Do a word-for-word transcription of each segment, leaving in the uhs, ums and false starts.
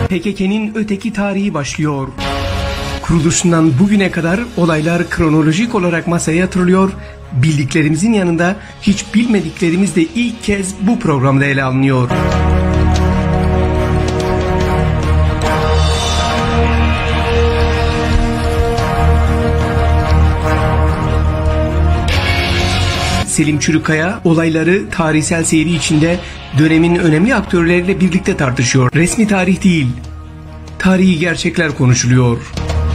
P K K'nin öteki tarihi başlıyor. Kuruluşundan bugüne kadar olaylar kronolojik olarak masaya yatırılıyor, bildiklerimizin yanında hiç bilmediklerimiz de ilk kez bu programda ele alınıyor. Selim Çürükkaya olayları tarihsel seyri içinde dönemin önemli aktörleriyle birlikte tartışıyor. Resmi tarih değil, tarihi gerçekler konuşuluyor.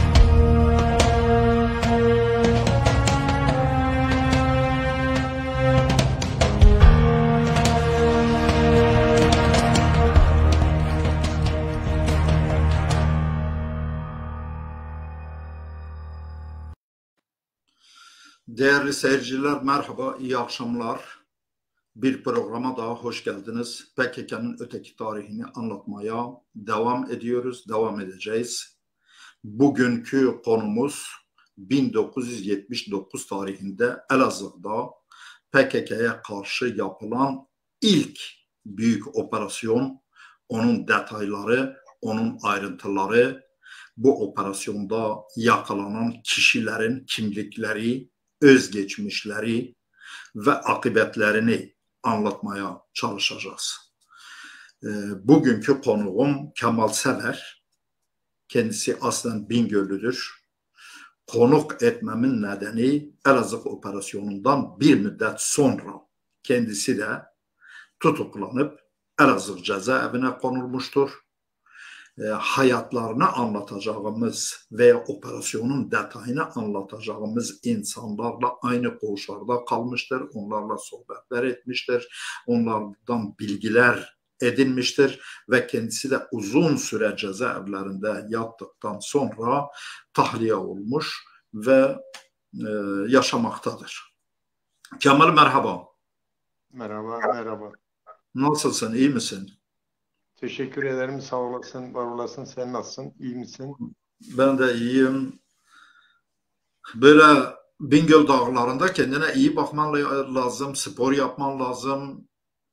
Değerli seyirciler, merhaba, iyi akşamlar. Bir programa daha hoş geldiniz. P K K'nın öteki tarihini anlatmaya devam ediyoruz, devam edeceğiz. Bugünkü konumuz bin dokuz yüz yetmiş dokuz tarihinde Elazığ'da P K K'ya karşı yapılan ilk büyük operasyon, onun detayları, onun ayrıntıları, bu operasyonda yakalanan kişilerin kimlikleri, özgeçmişleri ve akıbetlerini anlatmaya çalışacağız. Bugünkü konuğum Kemal Sever. Kendisi aslen Bingöllüdür. Konuk etmemin nedeni Elazığ operasyonundan bir müddet sonra kendisi de tutuklanıp Elazığ cezaevine konulmuştur. E, hayatlarını anlatacağımız veya operasyonun detayını anlatacağımız insanlarla aynı koğuşlarda kalmıştır. Onlarla sohbetler etmiştir. Onlardan bilgiler edinmiştir ve kendisi de uzun süre cezaevlerinde yattıktan sonra tahliye olmuş ve e, yaşamaktadır. Kemal merhaba. Merhaba, merhaba. Nasılsın, iyi misin? Teşekkür ederim, sağ olasın, var olasın. Sen nasılsın, iyi misin? Ben de iyiyim. Böyle Bingöl dağlarında kendine iyi bakman lazım, spor yapman lazım.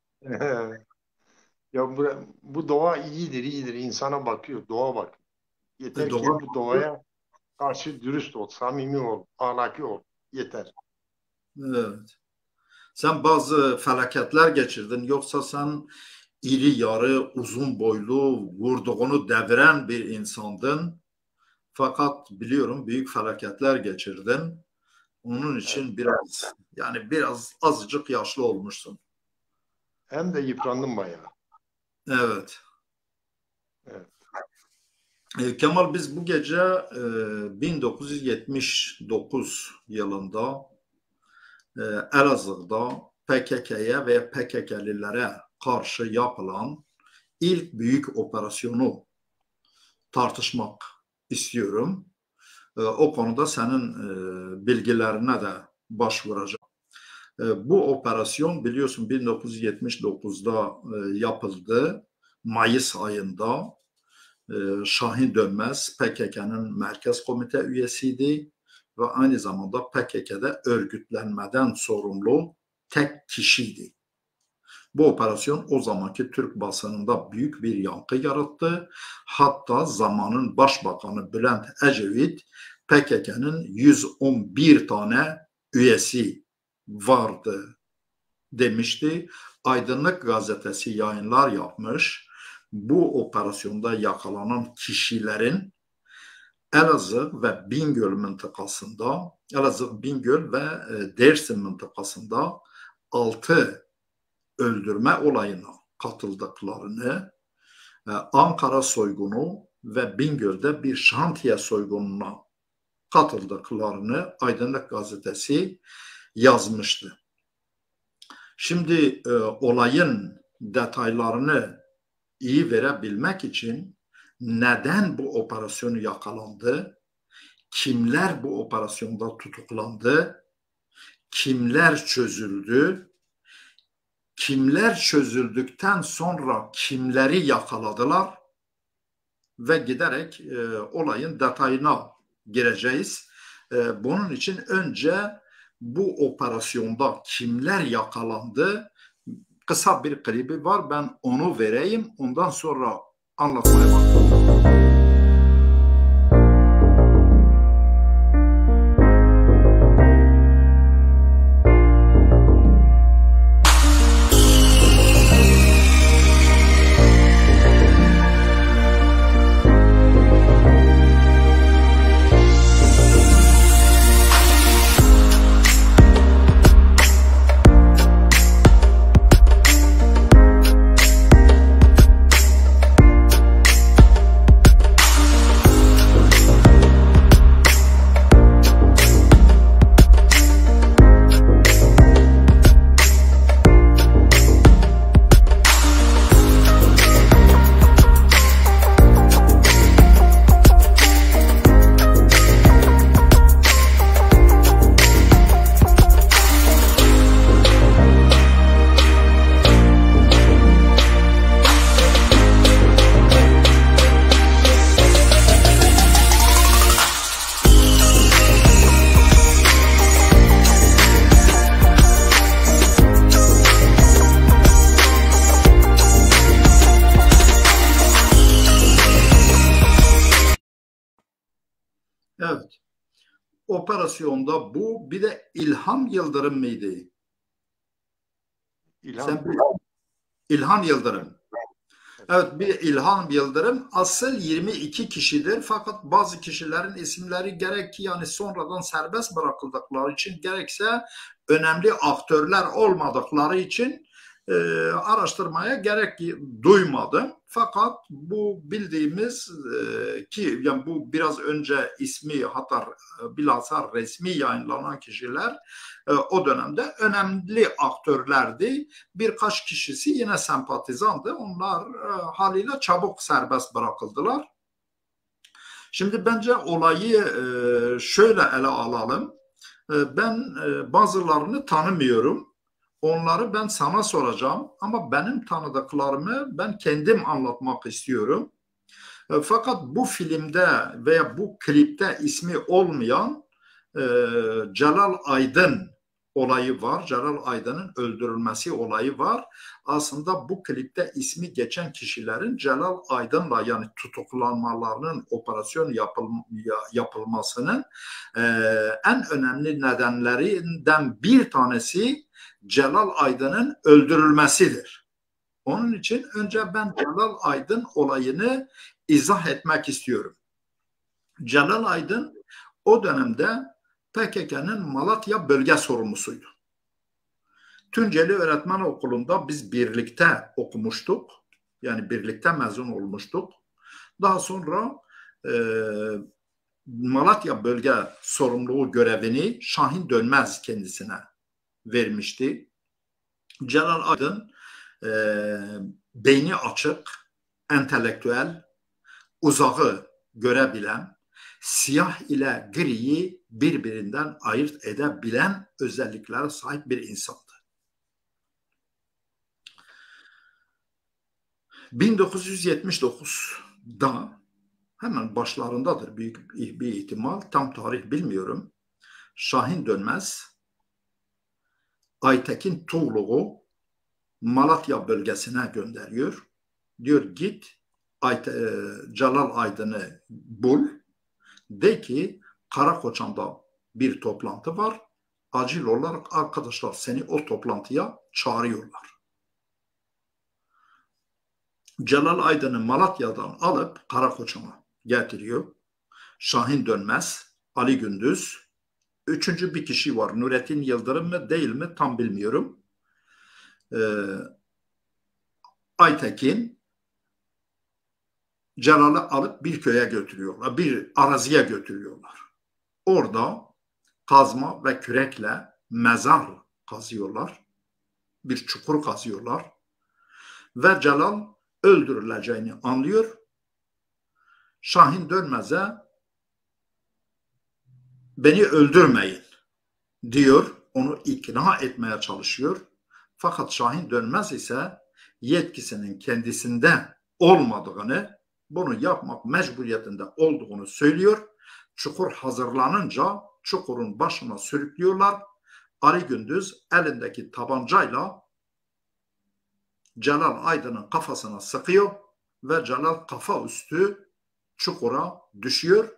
Ya bu, bu doğa iyidir, iyidir. İnsana bakıyor, doğa bak. Yeter E, ki doğa... bu doğaya karşı dürüst ol, samimi ol, ahlaki ol. Yeter. Evet. Sen bazı felaketler geçirdin. Yoksa sen iri yarı, uzun boylu, vurduğunu deviren bir insandın. Fakat biliyorum büyük felaketler geçirdin. Onun için Evet. biraz, yani biraz azıcık yaşlı olmuşsun. Hem de yıprandım bayağı. Evet. Evet. E, Kemal, biz bu gece e, bin dokuz yüz yetmiş dokuz yılında e, Elazığ'da P K K'ye ve P K K'lilere karşı yapılan ilk büyük operasyonu tartışmak istiyorum. E, o konuda senin e, bilgilerine de başvuracağım. E, bu operasyon biliyorsun bin dokuz yüz yetmiş dokuzda e, yapıldı. Mayıs ayında e, Şahin Dönmez P K K'nın merkez komite üyesiydi ve aynı zamanda P K K'de örgütlenmeden sorumlu tek kişiydi. Bu operasyon o zamanki Türk basınında büyük bir yankı yarattı. Hatta zamanın Başbakanı Bülent Ecevit P K K'nın yüz on bir tane üyesi vardı demişti. Aydınlık gazetesi yayınlar yapmış. Bu operasyonda yakalanan kişilerin Elazığ ve Bingöl mıntıkasında, Elazığ, Bingöl ve Dersim mıntıkasında altı öldürme olayına katıldıklarını, Ankara soygunu ve Bingöl'de bir şantiye soygununa katıldıklarını Aydınlık gazetesi yazmıştı. Şimdi e, olayın detaylarını iyi verebilmek için neden bu operasyonu yakalandı, kimler bu operasyonda tutuklandı, kimler çözüldü, kimler çözüldükten sonra kimleri yakaladılar ve giderek e, olayın detayına gireceğiz. E, bunun için önce bu operasyonda kimler yakalandı, kısa bir klibi var, ben onu vereyim. Ondan sonra anlatmaya başladım. Evet. Operasyonda bu bir de İlhan Yıldırım mıydı? İlhan. Sen İlhan Yıldırım. Evet, bir İlhan Yıldırım asıl yirmi iki kişidir fakat bazı kişilerin isimleri gerek ki yani sonradan serbest bırakıldıkları için gerekse önemli aktörler olmadıkları için e, araştırmaya gerek duymadım. Fakat bu bildiğimiz e, ki yani bu biraz önce ismi hatta bilhassa resmi yayınlanan kişiler e, o dönemde önemli aktörlerdi. Birkaç kişisi yine sempatizandı. Onlar e, haliyle çabuk serbest bırakıldılar. Şimdi bence olayı e, şöyle ele alalım. E, ben e, bazılarını tanımıyorum. Onları ben sana soracağım ama benim tanıdıklarımı ben kendim anlatmak istiyorum. E, fakat bu filmde veya bu klipte ismi olmayan e, Celal Aydın olayı var. Celal Aydın'ın öldürülmesi olayı var. Aslında bu klipte ismi geçen kişilerin Celal Aydın'la yani tutuklanmalarının operasyon yapıl, yapılmasının e, en önemli nedenlerinden bir tanesi Celal Aydın'ın öldürülmesidir. Onun için önce ben Celal Aydın olayını izah etmek istiyorum. Celal Aydın o dönemde P K K'nın Malatya bölge sorumlusuydu. Tunceli Öğretmen Okulu'nda biz birlikte okumuştuk. Yani birlikte mezun olmuştuk. Daha sonra e, Malatya bölge sorumluluğu görevini Şahin Dönmez kendisine vermişti. Celal Aydın e, beyni açık, entelektüel, uzağı görebilen, siyah ile griyi birbirinden ayırt edebilen özelliklere sahip bir insandı. bin dokuz yüz yetmiş dokuzda hemen başlarındadır büyük bir ihtimal, tam tarih bilmiyorum. Şahin Dönmez, Aytekin Tuğlu'yu Malatya bölgesine gönderiyor. Diyor git Ayte, Celal Aydın'ı bul. De ki Karakoçan'da bir toplantı var. Acil olarak arkadaşlar seni o toplantıya çağırıyorlar. Celal Aydın'ı Malatya'dan alıp Karakoçan'a getiriyor. Şahin Dönmez, Ali Gündüz, üçüncü bir kişi var. Nurettin Yıldırım mı değil mi tam bilmiyorum. Ee, Aytekin Celal'i alıp bir köye götürüyorlar. Bir araziye götürüyorlar. Orada kazma ve kürekle mezar kazıyorlar. Bir çukur kazıyorlar. Ve Celal öldürüleceğini anlıyor. Şahin Dönmez'e beni öldürmeyin diyor. Onu ikna etmeye çalışıyor. Fakat Şahin Dönmez ise yetkisinin kendisinde olmadığını, bunu yapmak mecburiyetinde olduğunu söylüyor. Çukur hazırlanınca çukurun başına sürüklüyorlar. Ali Gündüz elindeki tabancayla Celal Aydın'ın kafasına sıkıyor ve Celal kafa üstü çukura düşüyor.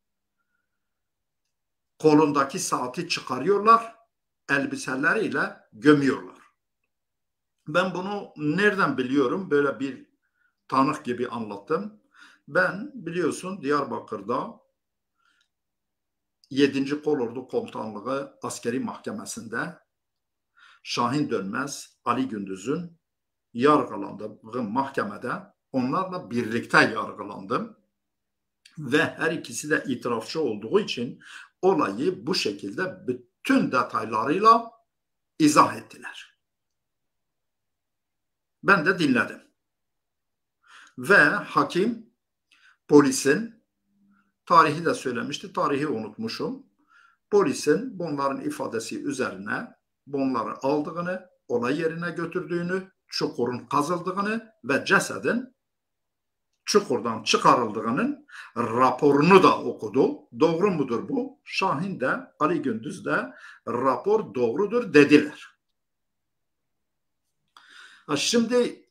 Kolundaki saati çıkarıyorlar, elbiseleriyle gömüyorlar. Ben bunu nereden biliyorum? Böyle bir tanık gibi anlattım. Ben biliyorsun Diyarbakır'da yedinci Kolordu Komutanlığı Askeri Mahkemesi'nde Şahin Dönmez, Ali Gündüz'ün yargılandığı mahkemede onlarla birlikte yargılandım. Ve her ikisi de itirafçı olduğu için olayı bu şekilde bütün detaylarıyla izah ettiler. Ben de dinledim. Ve hakim polisin, tarihi de söylemişti, tarihi unutmuşum. Polisin bunların ifadesi üzerine bunları aldığını, olay yerine götürdüğünü, çukurun kazıldığını ve cesedin çukurdan çıkarıldığının raporunu da okudu. Doğru mudur bu? Şahin de, Ali Gündüz de rapor doğrudur dediler. Şimdi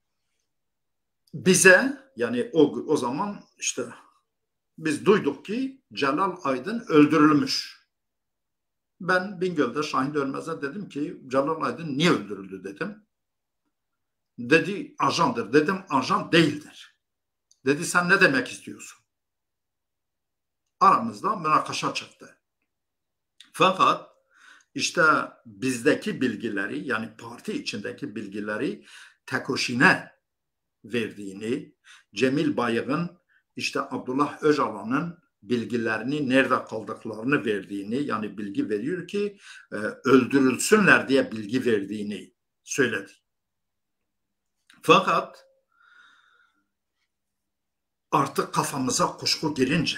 bize, yani o, o zaman işte biz duyduk ki Celal Aydın öldürülmüş. Ben Bingöl'de Şahin Dönmez'e dedim ki Celal Aydın niye öldürüldü dedim. Dedi ajandır. Dedim ajan değildir. Dedi sen ne demek istiyorsun? Aramızda münakaşa çıktı. Fakat işte bizdeki bilgileri, yani parti içindeki bilgileri Tekoşin'e verdiğini, Cemil Bayık'ın işte Abdullah Öcalan'ın bilgilerini nerede kaldıklarını verdiğini, yani bilgi veriyor ki e, öldürülsünler diye bilgi verdiğini söyledi. Fakat artık kafamıza kuşku girince,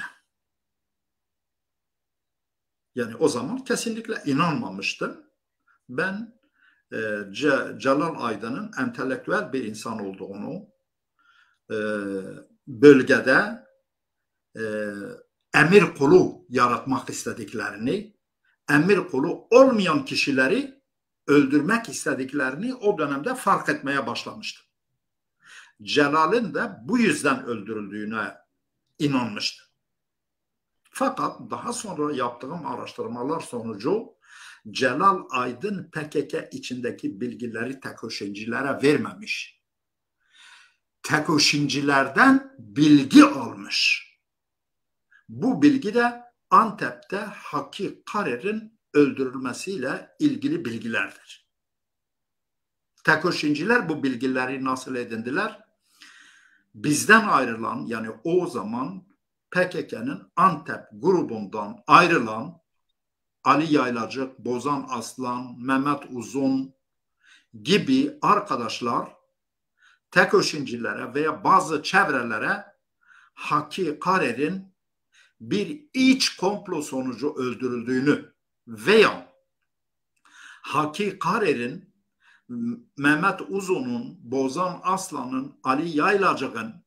yani o zaman kesinlikle inanmamıştım. Ben e, Ce Celal Aydın'ın entelektüel bir insan olduğunu, e, bölgede e, emir kulu yaratmak istediklerini, emir kulu olmayan kişileri öldürmek istediklerini o dönemde fark etmeye başlamıştım. Celal'in de bu yüzden öldürüldüğüne inanmıştım. Fakat daha sonra yaptığım araştırmalar sonucu Celal Aydın P K K içindeki bilgileri Tekoşincilere vermemiş. Tekoşincilerden bilgi almış. Bu bilgi de Antep'te Haki Karer'in öldürülmesiyle ilgili bilgilerdir. Tekoşinciler bu bilgileri nasıl edindiler? Bizden ayrılan, yani o zaman P K K'nın Antep grubundan ayrılan Ali Yaylacık, Bozan Aslan, Mehmet Uzun gibi arkadaşlar Tekoşincilere veya bazı çevrelere Haki Karer'in bir iç komplo sonucu öldürüldüğünü veya Haki Karer'in Mehmet Uzun'un, Bozan Aslan'ın, Ali Yaylacık'ın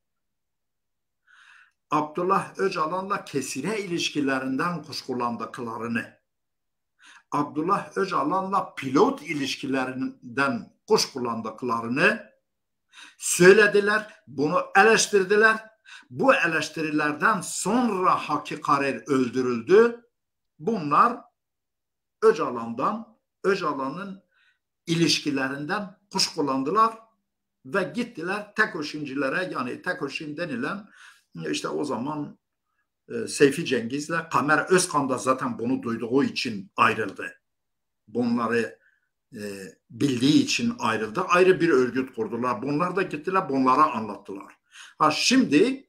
Abdullah Öcalan'la kesire ilişkilerinden kuşkulandıklarını, Abdullah Öcalan'la pilot ilişkilerinden kuşkulandıklarını söylediler, bunu eleştirdiler. Bu eleştirilerden sonra Haki Karer öldürüldü. Bunlar Öcalan'dan, Öcalan'ın ilişkilerinden kuşkulandılar ve gittiler Tekoşincilere, yani Tekoşin denilen işte o zaman e, Seyfi Cengiz'le Kamer Özkan da zaten bunu duyduğu için ayrıldı. Bunları e, bildiği için ayrıldı. Ayrı bir örgüt kurdular. Bunlar da gittiler bunlara anlattılar. Ha şimdi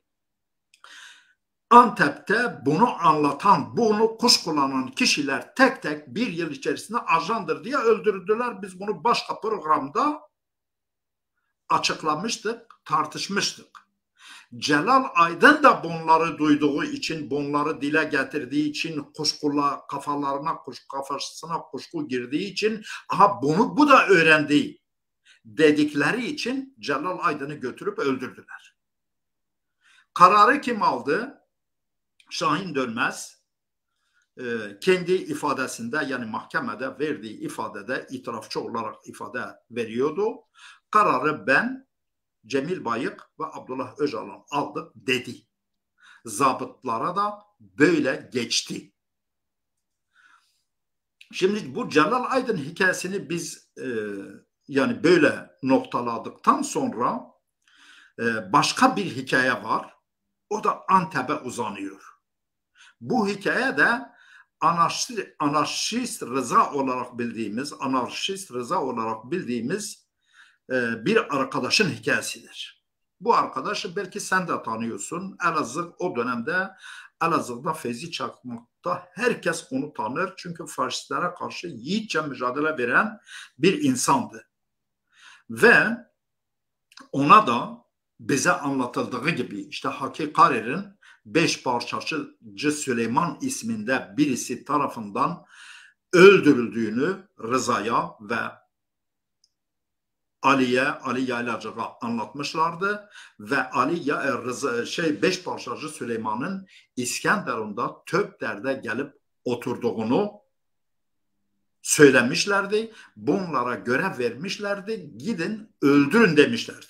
Antep'te bunu anlatan, bunu kuşkulanan kişiler tek tek bir yıl içerisinde ajandır diye öldürdüler. Biz bunu başka programda açıklamıştık, tartışmıştık. Celal Aydın da bunları duyduğu için, bunları dile getirdiği için, kuşkula kafalarına, kuş, kafasına kuşku girdiği için, aha bunu bu da öğrendi dedikleri için Celal Aydın'ı götürüp öldürdüler. Kararı kim aldı? Şahin Dönmez kendi ifadesinde, yani mahkemede verdiği ifadede itirafçı olarak ifade veriyordu. Kararı ben Cemil Bayık ve Abdullah Öcalan aldık dedi. Zabıtlara da böyle geçti. Şimdi bu Celal Aydın hikayesini biz e, yani böyle noktaladıktan sonra e, başka bir hikaye var. O da Antep'e uzanıyor. Bu hikaye de anarşist, anarşist Rıza olarak bildiğimiz, anarşist Rıza olarak bildiğimiz e, bir arkadaşın hikayesidir. Bu arkadaşı belki sen de tanıyorsun. Elazığ o dönemde Elazığ'da Fevzi Çakmak'ta herkes onu tanır. Çünkü faşistlere karşı yiğitçe mücadele veren bir insandı. Ve ona da bize anlatıldığı gibi işte Haki Karer'in beş parçacı Süleyman isminde birisi tarafından öldürüldüğünü Rıza'ya ve Ali'ye, Ali Yaylacı'ya anlatmışlardı ve Ali Rıza, şey beş parçacı Süleyman'ın İskenderun'da Töpder'de gelip oturduğunu söylemişlerdi. Bunlara görev vermişlerdi. Gidin öldürün demişlerdi.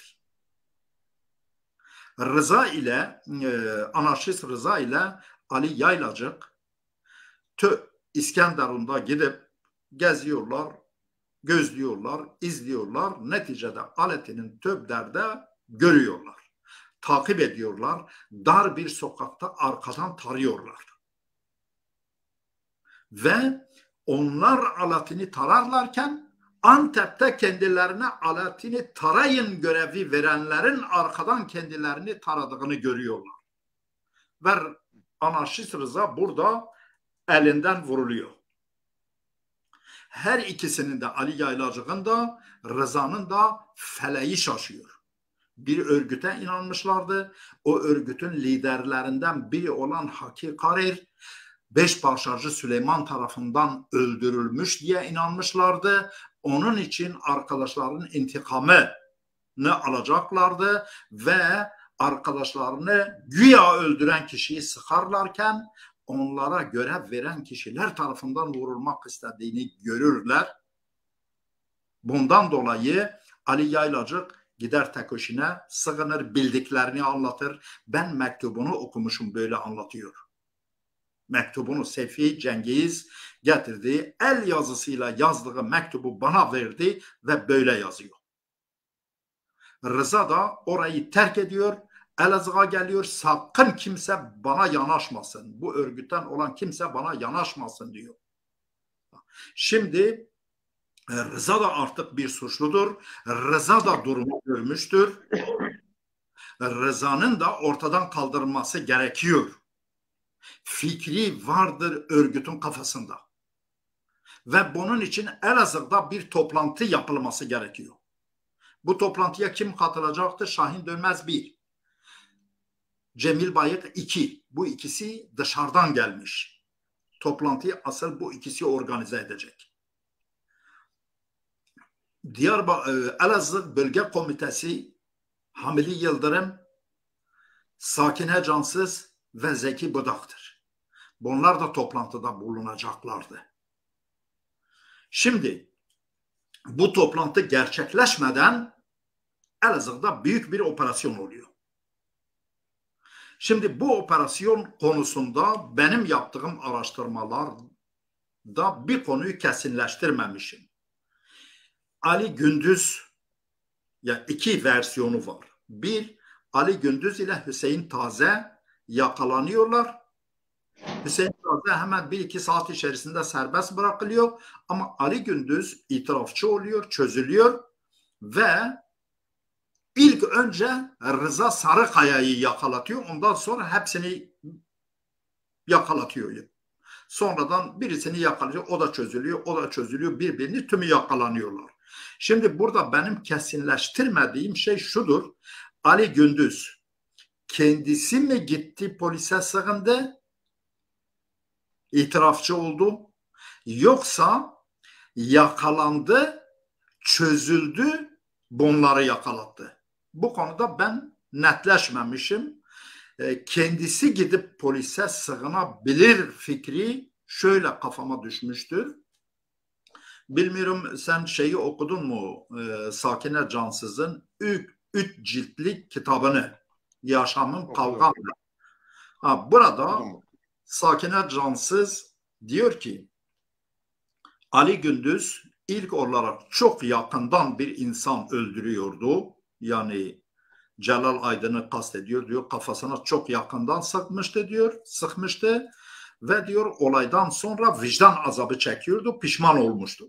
Rıza ile e, anarşist Rıza ile Ali Yaylacık Tö İskenderun'da gidip geziyorlar, gözlüyorlar, izliyorlar. Neticede Aleti'nin Töpder'de görüyorlar. Takip ediyorlar. Dar bir sokakta arkadan tarıyorlar. Ve onlar Alaaddin'i tararlarken Antep'te kendilerine Alaaddin'i tarayın görevi verenlerin arkadan kendilerini taradığını görüyorlar. Ve anarşist Rıza burada elinden vuruluyor. Her ikisinin de Ali Yaylacık'ın da Rıza'nın da feleği şaşıyor. Bir örgüte inanmışlardı. O örgütün liderlerinden biri olan Haki Karer beş parçacı Süleyman tarafından öldürülmüş diye inanmışlardı. Onun için arkadaşlarının intikamını alacaklardı ve arkadaşlarını güya öldüren kişiyi sıkarlarken onlara görev veren kişiler tarafından vurulmak istediğini görürler. Bundan dolayı Ali Yaylacık gider Tekoşin'e sığınır, bildiklerini anlatır. Ben mektubunu okumuşum, böyle anlatıyor. Mektubunu Seyfi Cengiz getirdi. El yazısıyla yazdığı mektubu bana verdi ve böyle yazıyor. Rıza da orayı terk ediyor. Elazığ'a geliyor. Sakın kimse bana yanaşmasın. Bu örgütten olan kimse bana yanaşmasın diyor. Şimdi Rıza da artık bir suçludur. Rıza da durumu görmüştür. Rıza'nın da ortadan kaldırılması gerekiyor. Fikri vardır örgütün kafasında. Ve bunun için Elazığ'da bir toplantı yapılması gerekiyor. Bu toplantıya kim katılacaktı? Şahin Dönmez bir. Cemil Bayık iki. Bu ikisi dışarıdan gelmiş. Toplantıyı asıl bu ikisi organize edecek. Diyarbakır Elazığ Bölge Komitesi Hamili Yıldırım, Sakine Cansız ve Zeki Budak'tır. Bunlar da toplantıda bulunacaklardı. Şimdi bu toplantı gerçekleşmeden Elazığ'da büyük bir operasyon oluyor. Şimdi bu operasyon konusunda benim yaptığım araştırmalarda bir konuyu kesinleştirmemişim. Ali Gündüz, ya iki versiyonu var. Bir, Ali Gündüz ile Hüseyin Taze yakalanıyorlar. Hüseyin Taze hemen bir iki saat içerisinde serbest bırakılıyor. Ama Ali Gündüz itirafçı oluyor, çözülüyor ve ilk önce Rıza Sarıkaya'yı yakalatıyor. Ondan sonra hepsini yakalatıyor. Sonradan birisini yakalıyor. O da çözülüyor. O da çözülüyor. Birbirini tümü yakalanıyorlar. Şimdi burada benim kesinleştirmediğim şey şudur. Ali Gündüz kendisi mi gitti polise sığındı? İtirafçı oldu. Yoksa yakalandı, çözüldü, bunları yakalattı. Bu konuda ben netleşmemişim. Kendisi gidip polise sığınabilir fikri şöyle kafama düşmüştür. Bilmiyorum, sen şeyi okudun mu? Sakine Cansız'ın üç ciltlik kitabını, Yaşamım Okuyorum. Kavgamla. Ha, burada Okudum. Sakine Cansız diyor ki Ali Gündüz ilk olarak çok yakından bir insan öldürüyordu. Yani Celal Aydın'ı kastediyor diyor. Kafasına çok yakından sıkmıştı diyor. Sıkmıştı ve diyor olaydan sonra vicdan azabı çekiyordu. Pişman olmuştu.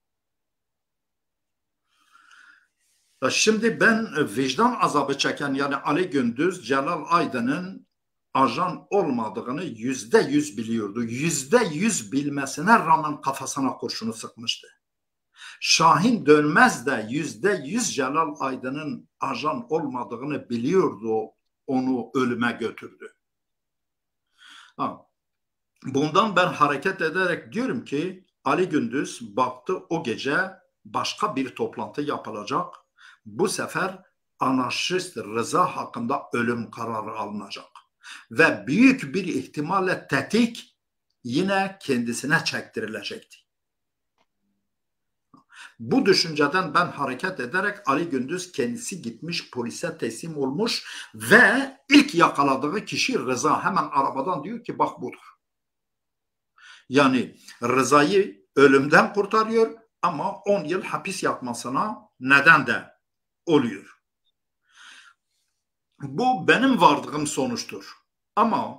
Şimdi ben vicdan azabı çeken yani Ali Gündüz, Celal Aydın'ın ajan olmadığını yüzde yüz biliyordu. Yüzde yüz bilmesine rağmen kafasına kurşunu sıkmıştı. Şahin Dönmez de yüzde yüz Celal Aydın'ın ajan olmadığını biliyordu. Onu ölüme götürdü. Ha, bundan ben hareket ederek diyorum ki Ali Gündüz baktı o gece başka bir toplantı yapılacak. Bu sefer anarşist Rıza hakkında ölüm kararı alınacak. Ve büyük bir ihtimalle tetik yine kendisine çektirilecekti. Bu düşünceden ben hareket ederek Ali Gündüz kendisi gitmiş polise teslim olmuş ve ilk yakaladığı kişi Rıza. Hemen arabadan diyor ki bak budur. Yani Rıza'yı ölümden kurtarıyor ama on yıl hapis yatmasına neden de oluyor. Bu benim vardığım sonuçtur. Ama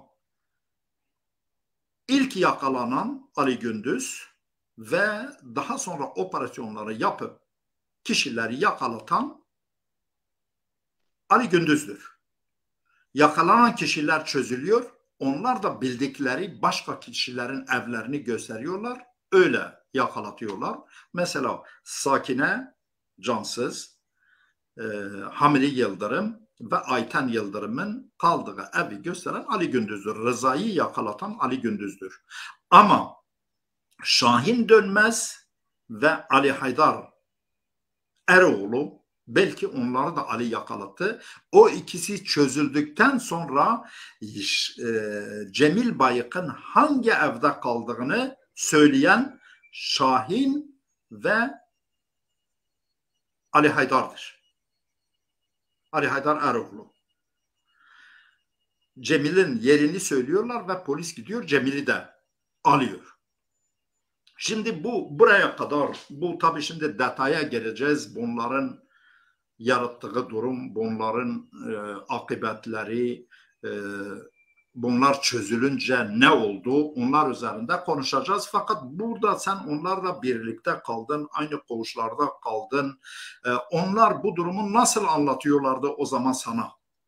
ilk yakalanan Ali Gündüz ve daha sonra operasyonları yapıp kişileri yakalatan Ali Gündüz'dür. Yakalanan kişiler çözülüyor. Onlar da bildikleri başka kişilerin evlerini gösteriyorlar. Öyle yakalatıyorlar. Mesela Sakine Cansız, e, Hamdi Yıldırım ve Ayten Yıldırım'ın kaldığı evi gösteren Ali Gündüz'dür. Rıza'yı yakalatan Ali Gündüz'dür. Ama Şahin Dönmez ve Ali Haydar Eroğlu, belki onları da Ali yakalattı. O ikisi çözüldükten sonra e, Cemil Bayık'ın hangi evde kaldığını söyleyen Şahin ve Ali Haydar'dır. Ali Haydar Eroğlu. Cemil'in yerini söylüyorlar ve polis gidiyor Cemil'i de alıyor. Şimdi bu buraya kadar, bu tabii şimdi detaya geleceğiz. Bunların yarattığı durum, bunların e, akıbetleri, e, bunlar çözülünce ne oldu? Onlar üzerinde konuşacağız. Fakat burada sen onlarla birlikte kaldın, aynı koğuşlarda kaldın. E, onlar bu durumu nasıl anlatıyorlardı o zaman sana?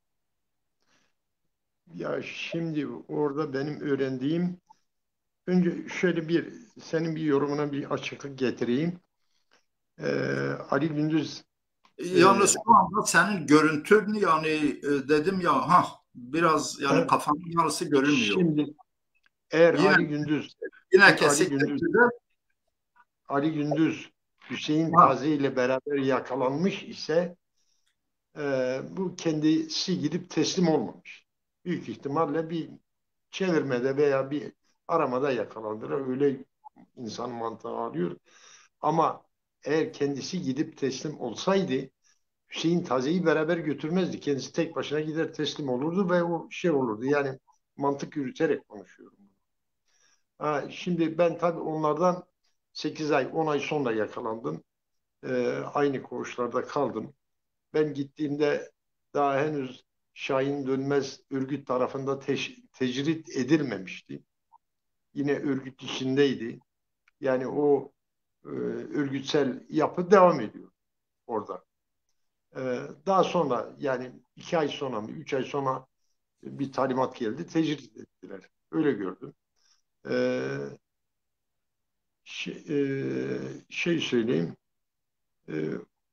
Ya şimdi orada benim öğrendiğim, önce şöyle bir senin bir yorumuna bir açıklık getireyim. Ee, Ali Gündüz Yalnız e, şu anda senin görüntün yani e, dedim ya ha biraz yani evet, kafanın yarısı görünmüyor. şimdi eğer Yine Ali Gündüz yine Ali kesik Gündüz Ali Gündüz Hüseyin ha, Taze ile beraber yakalanmış ise e, bu kendisi gidip teslim olmamış. Büyük ihtimalle bir çevirmede veya bir aramada yakalandılar. Öyle insan mantığı alıyor. Ama eğer kendisi gidip teslim olsaydı Hüseyin Taze'yi beraber götürmezdi. Kendisi tek başına gider teslim olurdu ve o şey olurdu. Yani mantık yürüterek konuşuyorum. Ha, şimdi ben tabii onlardan sekiz ay, on ay sonra yakalandım. Ee, aynı koğuşlarda kaldım. Ben gittiğimde daha henüz Şahin Dönmez örgüt tarafında teş- tecrit edilmemişti. Yine örgüt içindeydi. Yani o e, örgütsel yapı devam ediyor orada. Ee, daha sonra yani iki ay sonra mı, üç ay sonra bir talimat geldi, tecrit ettiler. Öyle gördüm. Ee, şey, e, şey söyleyeyim, e,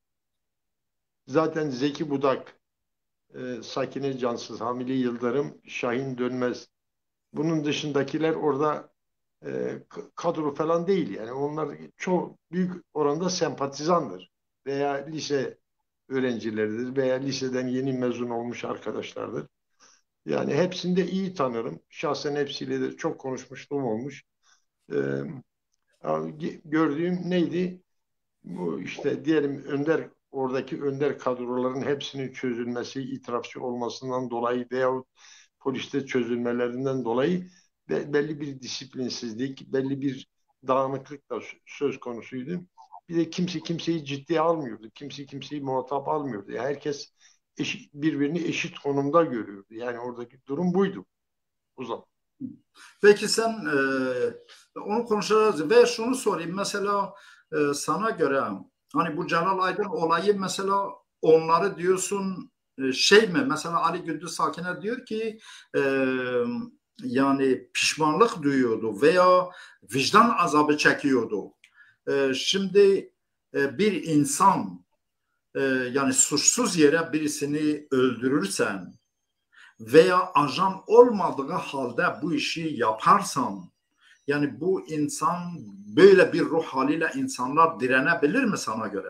zaten Zeki Budak, e, Sakine Cansız, Hamile Yıldırım, Şahin Dönmez, bunun dışındakiler orada e, kadro falan değil. Yani onlar çok büyük oranda sempatizandır. Veya lise öğrencileridir veya liseden yeni mezun olmuş arkadaşlardır. Yani hepsini de iyi tanırım. Şahsen hepsiyle de çok konuşmuşluğum olmuş. Ee, gördüğüm neydi? Bu işte diyelim Önder oradaki önder kadroların hepsinin çözülmesi, itirafçı olmasından dolayı veyahut poliste çözülmelerinden dolayı belli bir disiplinsizlik, belli bir dağınıklık da söz konusuydu. Bir de kimse kimseyi ciddiye almıyordu. Kimse kimseyi muhatap almıyordu. Yani herkes eşit, birbirini eşit konumda görüyordu. Yani oradaki durum buydu o zaman. Peki sen e, onu konuşacağız ve şunu sorayım. Mesela e, sana göre hani bu Celal Aydın olayı mesela onları diyorsun e, şey mi? Mesela Ali Gündüz Sakin'e diyor ki e, yani pişmanlık duyuyordu veya vicdan azabı çekiyordu. E, şimdi e, bir insan e, yani suçsuz yere birisini öldürürsen veya ajan olmadığı halde bu işi yaparsan yani bu insan böyle bir ruh haliyle insanlar direnebilir mi sana göre?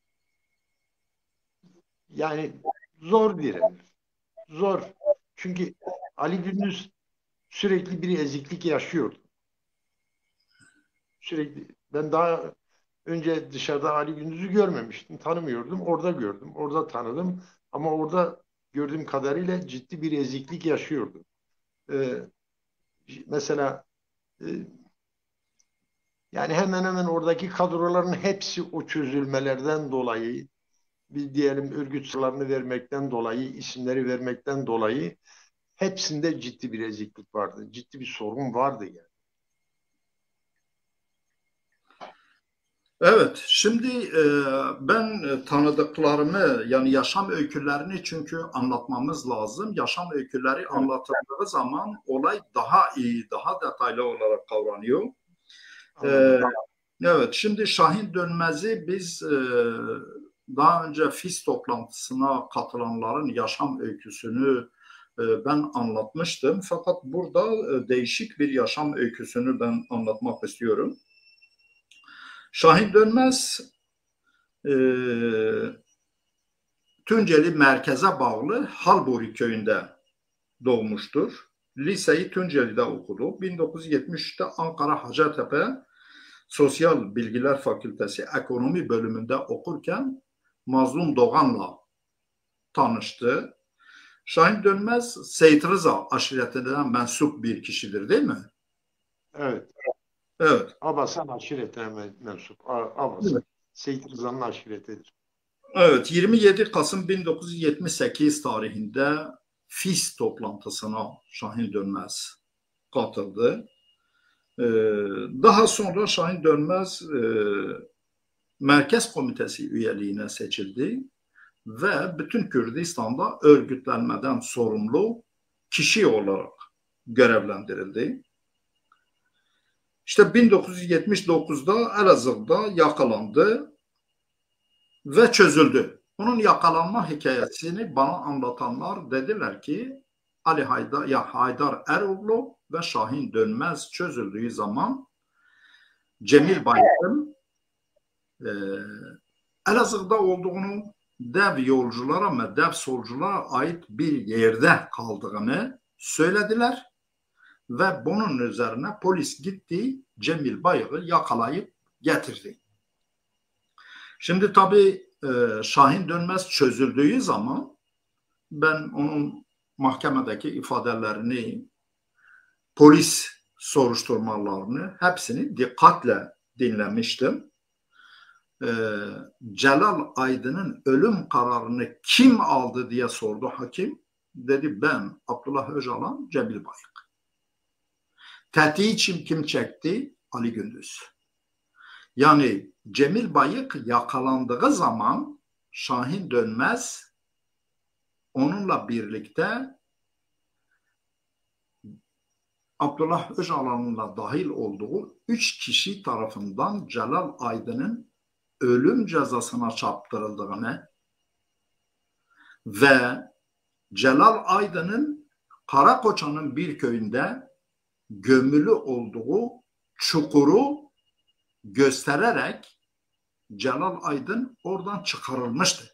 Yani zor direnir. Zor. Çünkü Ali Gündüz sürekli bir eziklik yaşıyordu. Sürekli. Ben daha önce dışarıda Ali Gündüz'ü görmemiştim. Tanımıyordum. Orada gördüm. Orada tanıdım. Ama orada gördüğüm kadarıyla ciddi bir eziklik yaşıyordu. Ee, mesela e, yani hemen hemen oradaki kadroların hepsi o çözülmelerden dolayı, bir diyelim örgüt sırlarını vermekten dolayı, isimleri vermekten dolayı hepsinde ciddi bir eziklik vardı. Ciddi bir sorun vardı yani. Evet, şimdi e, ben tanıdıklarımı yani yaşam öykülerini çünkü anlatmamız lazım. Yaşam öyküleri Evet. anlatıldığı zaman olay daha iyi, daha detaylı olarak kavranıyor. E, Anladım. evet, şimdi Şahin Dönmez'i biz e, daha önce F İ S toplantısına katılanların yaşam öyküsünü e, ben anlatmıştım. Fakat burada e, değişik bir yaşam öyküsünü ben anlatmak istiyorum. Şahin Dönmez e, Tunceli merkeze bağlı Halburi köyünde doğmuştur. Liseyi Tunceli'de okudu. bin dokuz yüz yetmiş üçte Ankara Hacettepe Sosyal Bilgiler Fakültesi Ekonomi bölümünde okurken Mazlum Doğan'la tanıştı. Şahin Dönmez Seyit Rıza aşiretinden mensup bir kişidir değil mi? Evet. Evet. Abasan aşiretine mensup. Abasan. Evet. Seyit Rıza'nın aşiretidir. Evet, yirmi yedi Kasım bin dokuz yüz yetmiş sekiz tarihinde F İ S toplantısına Şahin Dönmez katıldı. Ee, daha sonra Şahin Dönmez e, Merkez Komitesi üyeliğine seçildi ve bütün Kürdistan'da örgütlenmeden sorumlu kişi olarak görevlendirildi. İşte bin dokuz yüz yetmiş dokuzda Elazığ'da yakalandı ve çözüldü. Onun yakalanma hikayesini bana anlatanlar dediler ki Ali Haydar, ya Haydar Eroğlu ve Şahin Dönmez çözüldüğü zaman Cemil Bayrak'ın e, Elazığ'da olduğunu, dev yolculara ve dev solculara ait bir yerde kaldığını söylediler ve bunun üzerine polis gitti, Cemil Bayrak'ı yakalayıp getirdi. Şimdi tabii e, Şahin Dönmez çözüldüğü zaman ben onun mahkemedeki ifadelerini, polis soruşturmalarını hepsini dikkatle dinlemiştim. Ee, Celal Aydın'ın ölüm kararını kim aldı diye sordu hakim. Dedi ben, Abdullah Öcalan, Cemil Bayık. Tetiği için kim çekti? Ali Gündüz. Yani Cemil Bayık yakalandığı zaman Şahin Dönmez onunla birlikte Abdullah Öcalan'la dahil olduğu üç kişi tarafından Celal Aydın'ın ölüm cezasına çarptırıldığını ve Celal Aydın'ın Karakoçan'ın bir köyünde gömülü olduğu çukuru göstererek Celal Aydın oradan çıkarılmıştı.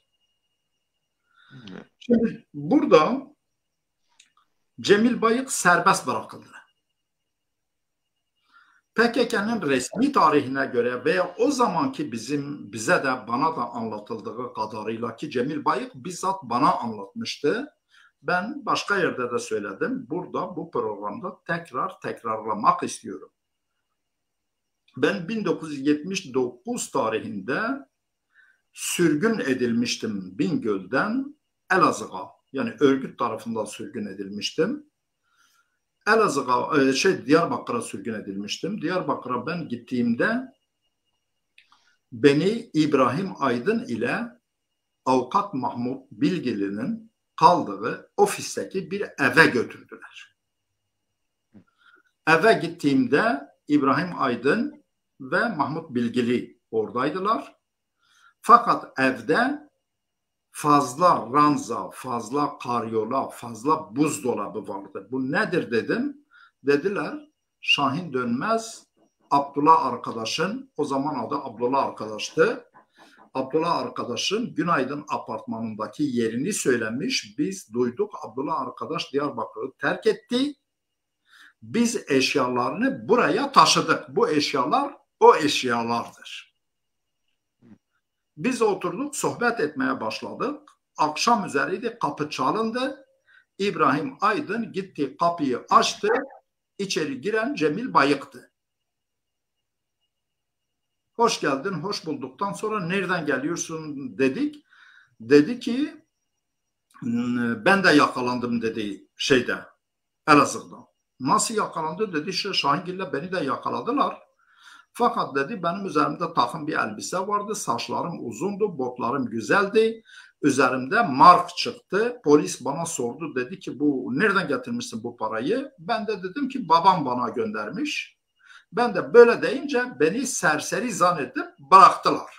Şimdi burada Cemil Bayık serbest bırakıldı. P K K'nın resmi tarihine göre veya o zamanki bizim bize de bana da anlatıldığı kadarıyla ki Cemil Bayık bizzat bana anlatmıştı. Ben başka yerde de söyledim. Burada bu programda tekrar tekrarlamak istiyorum. Ben bin dokuz yüz yetmiş dokuz tarihinde sürgün edilmiştim Bingöl'den Elazığ'a. Yani örgüt tarafından sürgün edilmiştim. Elazığ'a, şey Diyarbakır'a sürgün edilmiştim. Diyarbakır'a ben gittiğimde beni İbrahim Aydın ile Avukat Mahmut Bilgili'nin kaldığı ofisteki bir eve götürdüler. Eve gittiğimde İbrahim Aydın ve Mahmut Bilgili oradaydılar. Fakat evde fazla ranza, fazla karyola, fazla buzdolabı vardı. Bu nedir dedim. Dediler Şahin Dönmez, Abdullah arkadaşın, o zaman adı Abdullah arkadaştı. Abdullah arkadaşın Günaydın apartmanındaki yerini söylemiş. Biz duyduk Abdullah arkadaş Diyarbakır'ı terk etti. Biz eşyalarını buraya taşıdık. Bu eşyalar o eşyalardır. Biz oturduk, sohbet etmeye başladık. Akşam üzeriydi, kapı çalındı. İbrahim Aydın gitti, kapıyı açtı. İçeri giren Cemil Bayık'tı. Hoş geldin, hoş bulduktan sonra nereden geliyorsun dedik. Dedi ki ben de yakalandım dedi şeyde, Elazığ'da. Nasıl yakalandı dedi, işte Şahingil'le beni de yakaladılar. Fakat dedi benim üzerimde takım bir elbise vardı, saçlarım uzundu, botlarım güzeldi. Üzerimde mark çıktı. Polis bana sordu, dedi ki bu nereden getirmişsin bu parayı? Ben de dedim ki babam bana göndermiş. Ben de böyle deyince beni serseri zannedip bıraktılar.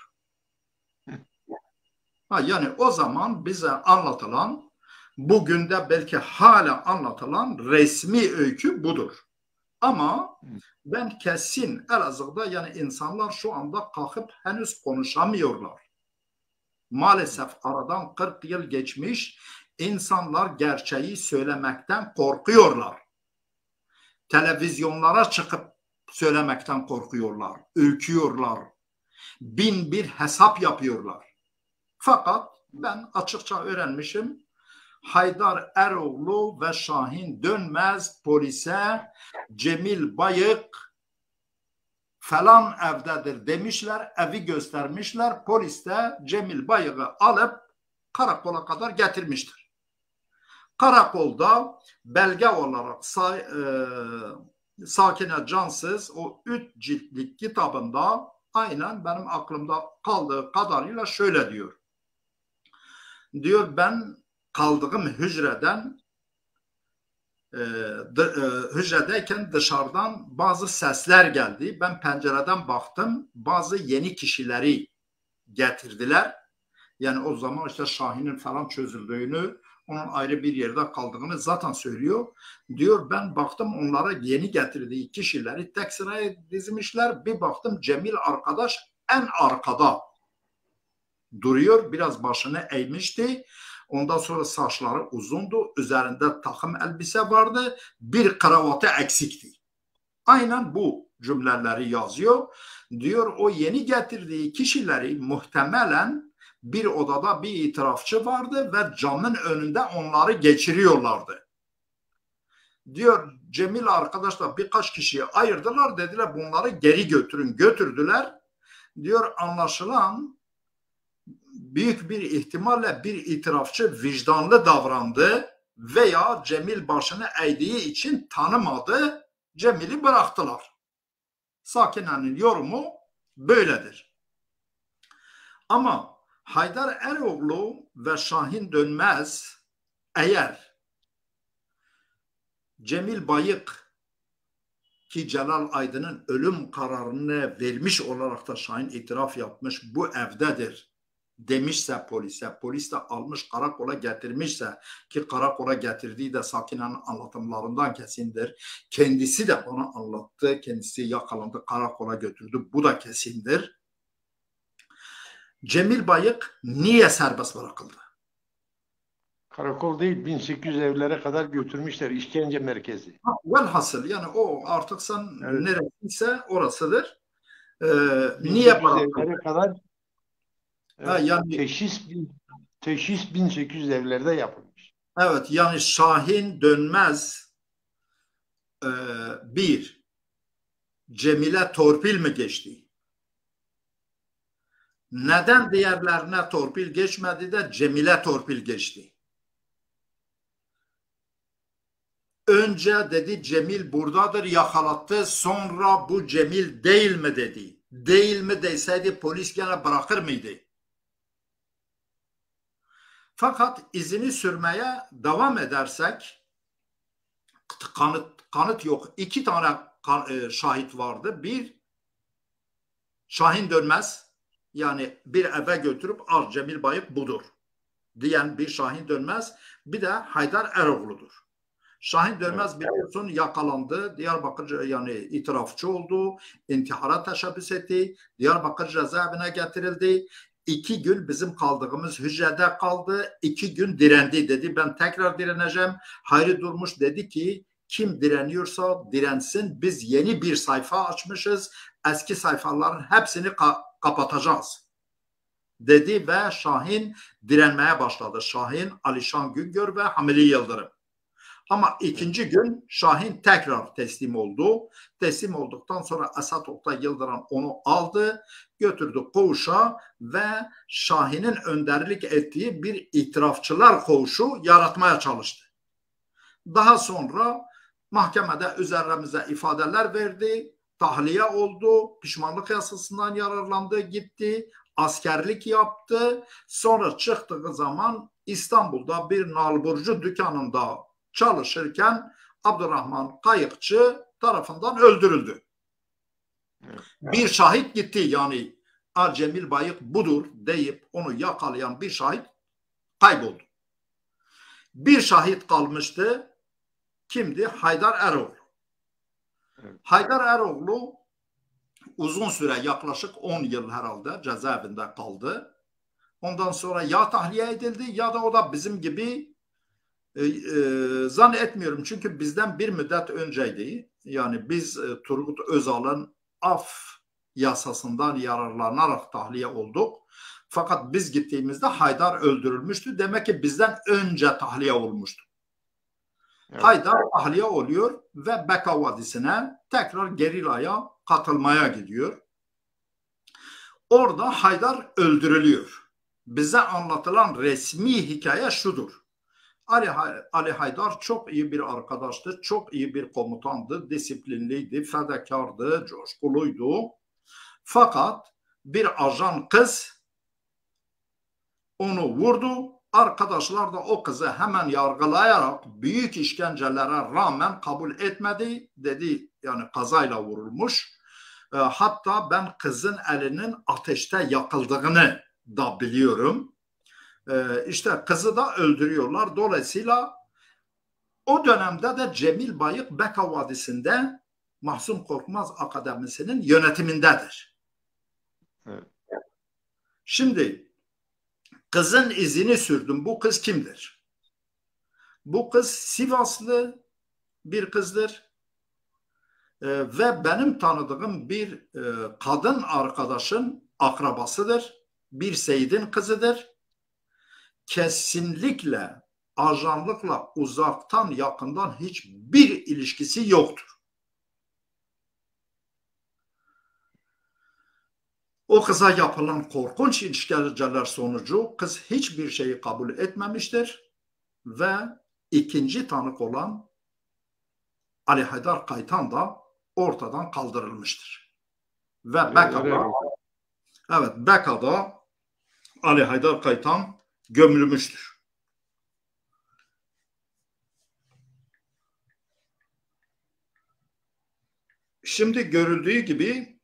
Ha, yani o zaman bize anlatılan, bugün de belki hala anlatılan resmi öykü budur. Ama ben kesin Elazığ'da yani insanlar şu anda kalkıp henüz konuşamıyorlar. Maalesef aradan kırk yıl geçmiş, insanlar gerçeği söylemekten korkuyorlar. Televizyonlara çıkıp söylemekten korkuyorlar, ürküyorlar. Bin bir hesap yapıyorlar. Fakat ben açıkça öğrenmişim. Haydar Eroğlu ve Şahin Dönmez polise Cemil Bayık falan evdedir demişler. Evi göstermişler. Polis de Cemil Bayık'ı alıp karakola kadar getirmiştir. Karakolda belge olarak say, e, Sakine Cansız o üç ciltlik kitabında aynen benim aklımda kaldığı kadarıyla şöyle diyor. Diyor ben kaldığım hücreden e, d, e, hücredeyken dışarıdan bazı sesler geldi. Ben pencereden baktım. Bazı yeni kişileri getirdiler. Yani o zaman işte Şahin'in falan çözüldüğünü, onun ayrı bir yerde kaldığını zaten söylüyor. Diyor ben baktım onlara yeni getirdiği kişileri tek sıraya dizmişler. Bir baktım Cemil arkadaş en arkada duruyor. Biraz başını eğmişti. Ondan sonra saçları uzundu. Üzerinde takım elbise vardı. Bir kravatı eksikti. Aynen bu cümleleri yazıyor. Diyor o yeni getirdiği kişileri muhtemelen bir odada bir itirafçı vardı ve camın önünde onları geçiriyorlardı. Diyor Cemil arkadaşlar birkaç kişiyi ayırdılar. Dediler bunları geri götürün. Götürdüler. Diyor anlaşılan büyük bir ihtimalle bir itirafçı vicdanlı davrandı veya Cemil başını eğdiği için tanımadı. Cemil'i bıraktılar. Sakine'nin yorumu böyledir. Ama Haydar Eroğlu ve Şahin Dönmez eğer Cemil Bayık ki Celal Aydın'ın ölüm kararını vermiş olarak da Şahin itiraf yapmış bu evdedir demişse polise, polis de almış karakola getirmişse ki karakola getirdiği de Sakine'nin anlatımlarından kesindir. Kendisi de bana anlattı. Kendisi yakalandı, karakola götürdü. Bu da kesindir. Cemil Bayık niye serbest bırakıldı? Karakol değil, bin sekiz yüz evlere kadar götürmüşler, işkence merkezi. Velhasıl yani o artık sen Evet. neresiyse orasıdır. Ee, bin niye sekiz yüz bıraktın? evlere kadar Ha, evet, yani teşhis, teşhis bin sekiz yüz evlerde yapılmış. evet yani Şahin Dönmez e, bir Cemile torpil mi geçti? Neden diğerlerine torpil geçmedi de Cemile torpil geçti? Önce dedi Cemil buradadır yakalattı, sonra bu Cemil değil mi dedi. Değil mi deseydi polis gene bırakır mıydı? Fakat izini sürmeye devam edersek kanıt, kanıt yok. İki tane şahit vardı. Bir Şahin Dönmez, yani bir eve götürüp al Cemil Bayık budur diyen bir Şahin Dönmez, bir de Haydar Eroğlu'dur. Şahin Dönmez biliyorsun yakalandı. Diyarbakır yani itirafçı oldu. İntihara teşebbüs etti. Diyarbakır cezaevine getirildi. İki gün bizim kaldığımız hücrede kaldı. İki gün direndi dedi. Ben tekrar direneceğim. Hayri Durmuş dedi ki kim direniyorsa dirensin. Biz yeni bir sayfa açmışız. Eski sayfaların hepsini ka kapatacağız dedi ve Şahin direnmeye başladı. Şahin, Alişan Güngör ve Hamili Yıldırım. Ama ikinci gün Şahin tekrar teslim oldu. Teslim olduktan sonra Esat Oktay Yıldırım onu aldı, götürdü koğuşa ve Şahin'in önderlik ettiği bir itirafçılar koğuşu yaratmaya çalıştı. Daha sonra mahkemede üzerimize ifadeler verdi, tahliye oldu, pişmanlık yasasından yararlandı, gitti, askerlik yaptı. Sonra çıktığı zaman İstanbul'da bir nalburcu dükkanında çalışırken Abdurrahman Kayıkçı tarafından öldürüldü. Evet. Bir şahit gitti, yani Cemil Bayık budur deyip onu yakalayan bir şahit kayboldu. Bir şahit kalmıştı. Kimdi? Haydar Eroğlu. Evet. Haydar Eroğlu uzun süre, yaklaşık on yıl herhalde cezaevinde kaldı. Ondan sonra ya tahliye edildi ya da o da bizim gibi E, e, zannetmiyorum, çünkü bizden bir müddet önceydi. Yani biz e, Turgut Özal'ın af yasasından yararlanarak tahliye olduk. Fakat biz gittiğimizde Haydar öldürülmüştü. Demek ki bizden önce tahliye olmuştu. Evet. Haydar tahliye oluyor ve Beka Vadisi'ne tekrar gerilaya katılmaya gidiyor. Orada Haydar öldürülüyor. Bize anlatılan resmi hikaye şudur. Ali, Ali Haydar çok iyi bir arkadaştı, çok iyi bir komutandı, disiplinliydi, fedakardı, coşkuluydu. Fakat bir ajan kız onu vurdu. Arkadaşlar da o kızı hemen yargılayarak büyük işkencelere rağmen kabul etmedi. Dedi yani kazayla vurulmuş. Hatta ben kızın elinin ateşte yakıldığını da biliyorum. İşte kızı da öldürüyorlar. Dolayısıyla o dönemde de Cemil Bayık Beka Vadisi'nde Mahzun Korkmaz Akademisi'nin yönetimindedir. Evet. Şimdi kızın izini sürdüm. Bu kız kimdir? Bu kız Sivaslı bir kızdır. Ee, ve benim tanıdığım bir e, kadın arkadaşın akrabasıdır. Bir Seyit'in kızıdır. Kesinlikle ajanlıkla uzaktan yakından hiçbir ilişkisi yoktur. O kıza yapılan korkunç işkenceler sonucu kız hiçbir şeyi kabul etmemiştir ve ikinci tanık olan Ali Haydar Kaytan da ortadan kaldırılmıştır. Ve Beka'da evet Beka'da Ali Haydar Kaytan gömülmüştür. Şimdi görüldüğü gibi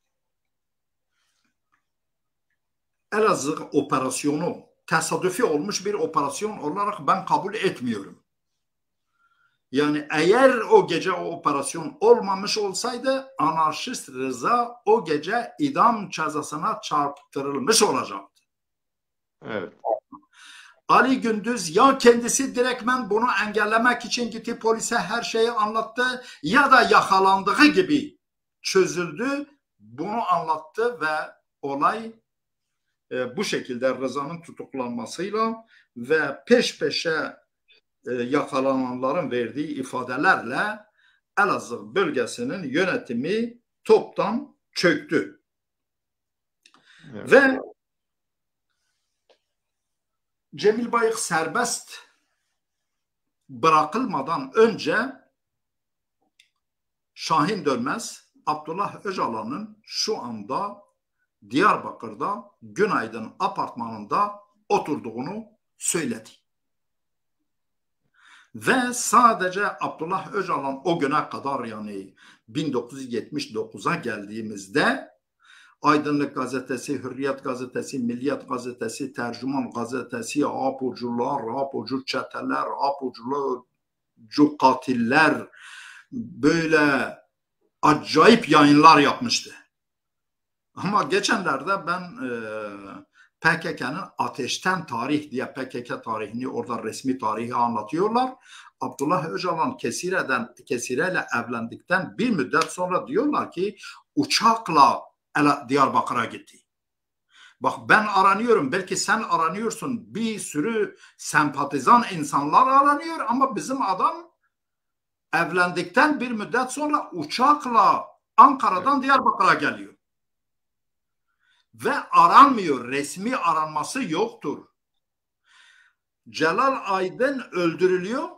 Elazığ operasyonu tesadüfi olmuş bir operasyon olarak ben kabul etmiyorum. Yani eğer o gece o operasyon olmamış olsaydı anarşist Rıza o gece idam cezasına çarptırılmış olacaktı. Evet. Ali Gündüz ya kendisi direktmen bunu engellemek için gitti polise her şeyi anlattı ya da yakalandığı gibi çözüldü. Bunu anlattı ve olay e, bu şekilde Rıza'nın tutuklanmasıyla ve peş peşe e, yakalananların verdiği ifadelerle Elazığ bölgesinin yönetimi toptan çöktü. Evet. Ve Cemil Bayık serbest bırakılmadan önce Şahin Dönmez, Abdullah Öcalan'ın şu anda Diyarbakır'da Günaydın apartmanında oturduğunu söyledi. Ve sadece Abdullah Öcalan o güne kadar, yani bin dokuz yüz yetmiş dokuza geldiğimizde Aydınlık Gazetesi, Hürriyet Gazetesi, Milliyet Gazetesi, Tercüman Gazetesi, Apocular, Apocu çeteler, Apocu katiller böyle acayip yayınlar yapmıştı. Ama geçenlerde ben e, P K K'nın Ateşten Tarih diye P K K tarihini, orada resmi tarihi anlatıyorlar. Abdullah Öcalan Kesire'den, Kesire'yle evlendikten bir müddet sonra diyorlar ki uçakla Diyarbakır'a gitti. Bak ben aranıyorum, belki sen aranıyorsun, bir sürü sempatizan insanlar aranıyor ama bizim adam evlendikten bir müddet sonra uçakla Ankara'dan Diyarbakır'a geliyor. Ve aranmıyor, resmi aranması yoktur. Celal Aydın öldürülüyor,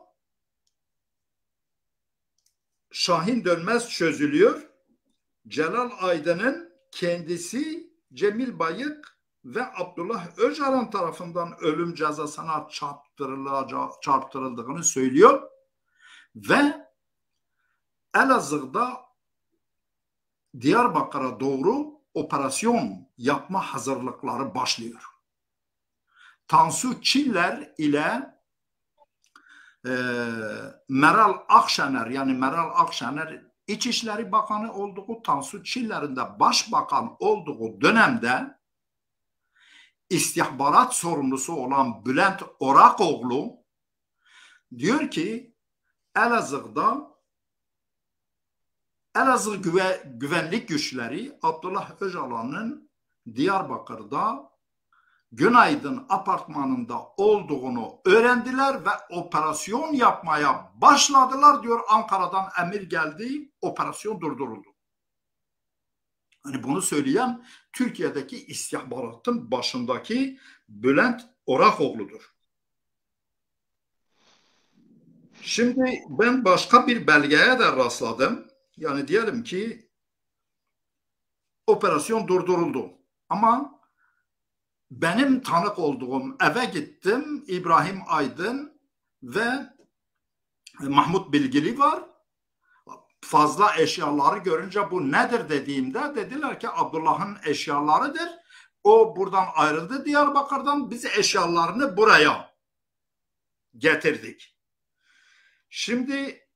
Şahin Dönmez çözülüyor. Celal Aydın'ın kendisi Cemil Bayık ve Abdullah Öcalan tarafından ölüm cezasına çarptırıldığını söylüyor. Ve Elazığ'da Diyarbakır'a doğru operasyon yapma hazırlıkları başlıyor. Tansu Çiller ile e, Meral Akşener, yani Meral Akşener İçişleri Bakanı olduğu, Tansu Çiller'in de başbakan olduğu dönemde istihbarat sorumlusu olan Bülent Orakoğlu diyor ki Elazığ'da Elazığ güve, güvenlik güçleri Abdullah Öcalan'ın Diyarbakır'da Günaydın apartmanında olduğunu öğrendiler ve operasyon yapmaya başladılar diyor. Ankara'dan emir geldi, operasyon durduruldu. Hani bunu söyleyen Türkiye'deki istihbaratın başındaki Bülent Orakoğlu'dur. Şimdi ben başka bir belgeye de rastladım. Yani diyelim ki operasyon durduruldu ama benim tanık olduğum eve gittim. İbrahim Aydın ve Mahmut Bilgili var. Fazla eşyaları görünce bu nedir dediğimde dediler ki Abdullah'ın eşyalarıdır. O buradan ayrıldı Diyarbakır'dan. Biz eşyalarını buraya getirdik. Şimdi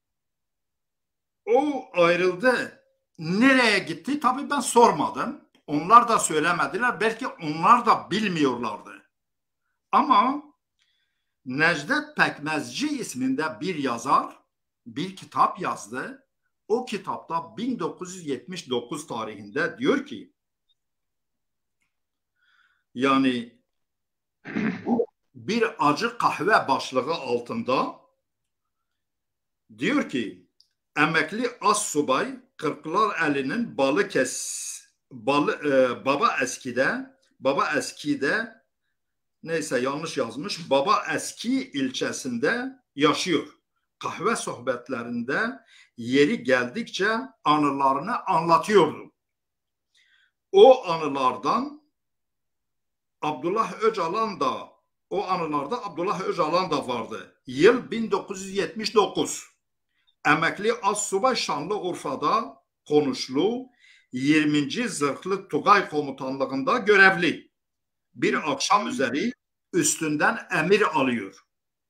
o ayrıldı. Nereye gitti? Tabii ben sormadım. Onlar da söylemediler. Belki onlar da bilmiyorlardı. Ama Necdet Pekmezci isminde bir yazar bir kitap yazdı. O kitapta bin dokuz yüz yetmiş dokuz tarihinde diyor ki, yani bir acı kahve başlığı altında diyor ki emekli assubay Kırklar Eli'nin balı kes balı, e, baba eskide baba eskide neyse yanlış yazmış, Baba Eski ilçesinde yaşıyor. Kahve sohbetlerinde yeri geldikçe anılarını anlatıyordu. O anılardan Abdullah Öcalan da o anılarda Abdullah Öcalan da vardı. Yıl bin dokuz yüz yetmiş dokuz. Emekli assubay Şanlıurfa'da Konuşlu yirminci Zırhlı Tugay Komutanlığında görevli. Bir akşam üzeri üstünden emir alıyor.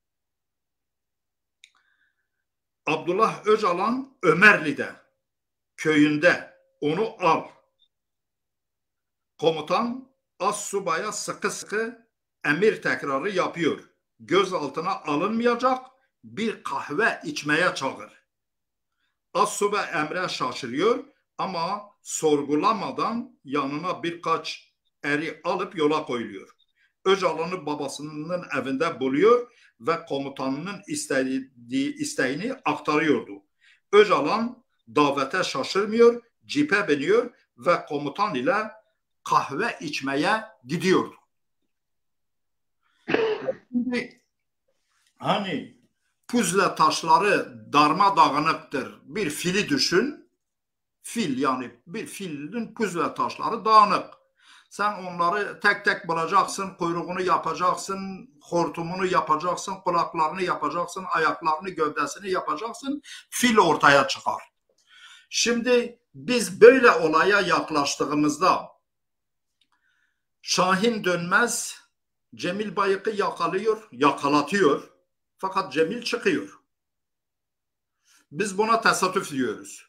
Abdullah Öcalan Ömerli'de köyünde, onu al. Komutan assubaya sıkı sıkı emir tekrarı yapıyor. Gözaltına alınmayacak, bir kahve içmeye çağır. Assubay emre şaşırıyor ama sorgulamadan yanına birkaç eri alıp yola koyuluyor. Öcalan'ı babasının evinde buluyor ve komutanının istediği, isteğini aktarıyordu. Öcalan davete şaşırmıyor, cipe biniyor ve komutan ile kahve içmeye gidiyordu. Şimdi hani puzle taşları darmadağınıktır. Bir fili düşün. Fil, yani bir filin puzle taşları dağınık. Sen onları tek tek bulacaksın, kuyruğunu yapacaksın, hortumunu yapacaksın, kulaklarını yapacaksın, ayaklarını, gövdesini yapacaksın. Fil ortaya çıkar. Şimdi biz böyle olaya yaklaştığımızda Şahin Dönmez Cemil Bayık'ı yakalıyor, yakalatıyor. Fakat Cemil çıkıyor. Biz buna tesadüf diyoruz.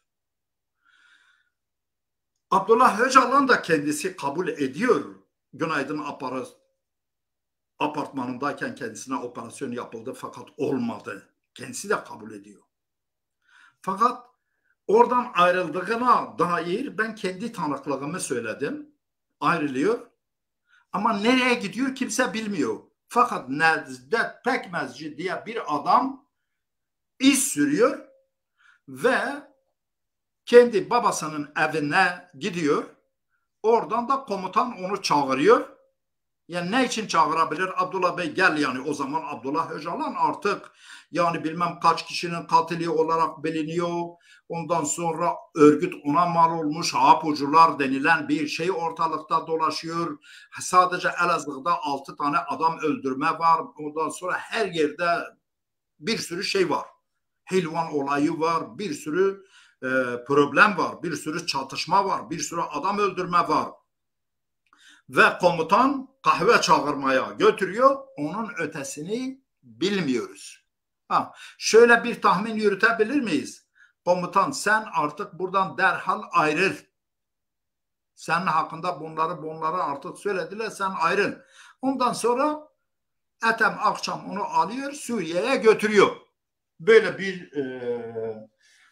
Abdullah Öcalan da kendisi kabul ediyor. Günaydın apartmanındayken kendisine operasyon yapıldı fakat olmadı. Kendisi de kabul ediyor. Fakat oradan ayrıldığına dair ben kendi tanıklığımı söyledim. Ayrılıyor. Ama nereye gidiyor kimse bilmiyor. Fakat Necdet Pekmezci diye bir adam iz sürüyor ve kendi babasının evine gidiyor. Oradan da komutan onu çağırıyor. Yani ne için çağırabilir? Abdullah Bey gel, yani o zaman Abdullah Öcalan artık yani bilmem kaç kişinin katili olarak biliniyor. Ondan sonra örgüt ona mal olmuş, hapucular denilen bir şey ortalıkta dolaşıyor. Sadece Elazığ'da altı tane adam öldürme var. Ondan sonra her yerde bir sürü şey var. Hilvan olayı var, bir sürü e, problem var, bir sürü çatışma var, bir sürü adam öldürme var. Ve komutan kahve çağırmaya götürüyor. Onun ötesini bilmiyoruz. Ha, şöyle bir tahmin yürütebilir miyiz? Komutan sen artık buradan derhal ayrıl. Senin hakkında bunları bunları artık söylediler, sen ayrıl. Ondan sonra Ethem akşam onu alıyor, Suriye'ye götürüyor. Böyle bir e,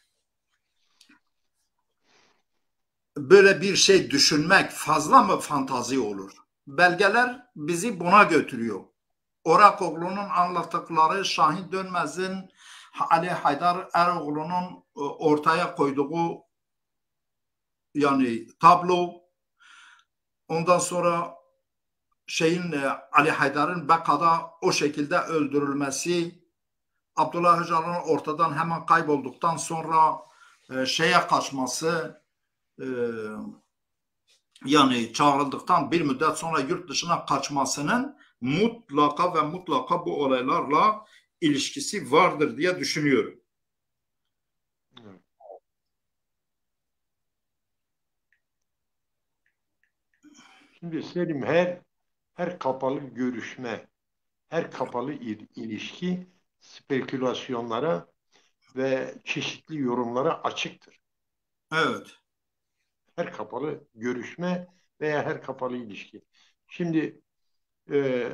böyle bir şey düşünmek fazla mı fantazi olur? Belgeler bizi buna götürüyor. Orakoğlu'nun anlattıkları, Şahin Dönmez'in, Ali Haydar Eroğlu'nun ortaya koyduğu yani tablo, ondan sonra şeyin Ali Haydar'ın Beka'da o şekilde öldürülmesi, Abdullah Öcalan'ın ortadan hemen kaybolduktan sonra şeye kaçması, yani çağrıldıktan bir müddet sonra yurt dışına kaçmasının mutlaka ve mutlaka bu olaylarla ilişkisi vardır diye düşünüyorum. Şimdi Selim, her her kapalı görüşme, her kapalı il, ilişki spekülasyonlara ve çeşitli yorumlara açıktır. Evet. Her kapalı görüşme veya her kapalı ilişki. Şimdi e,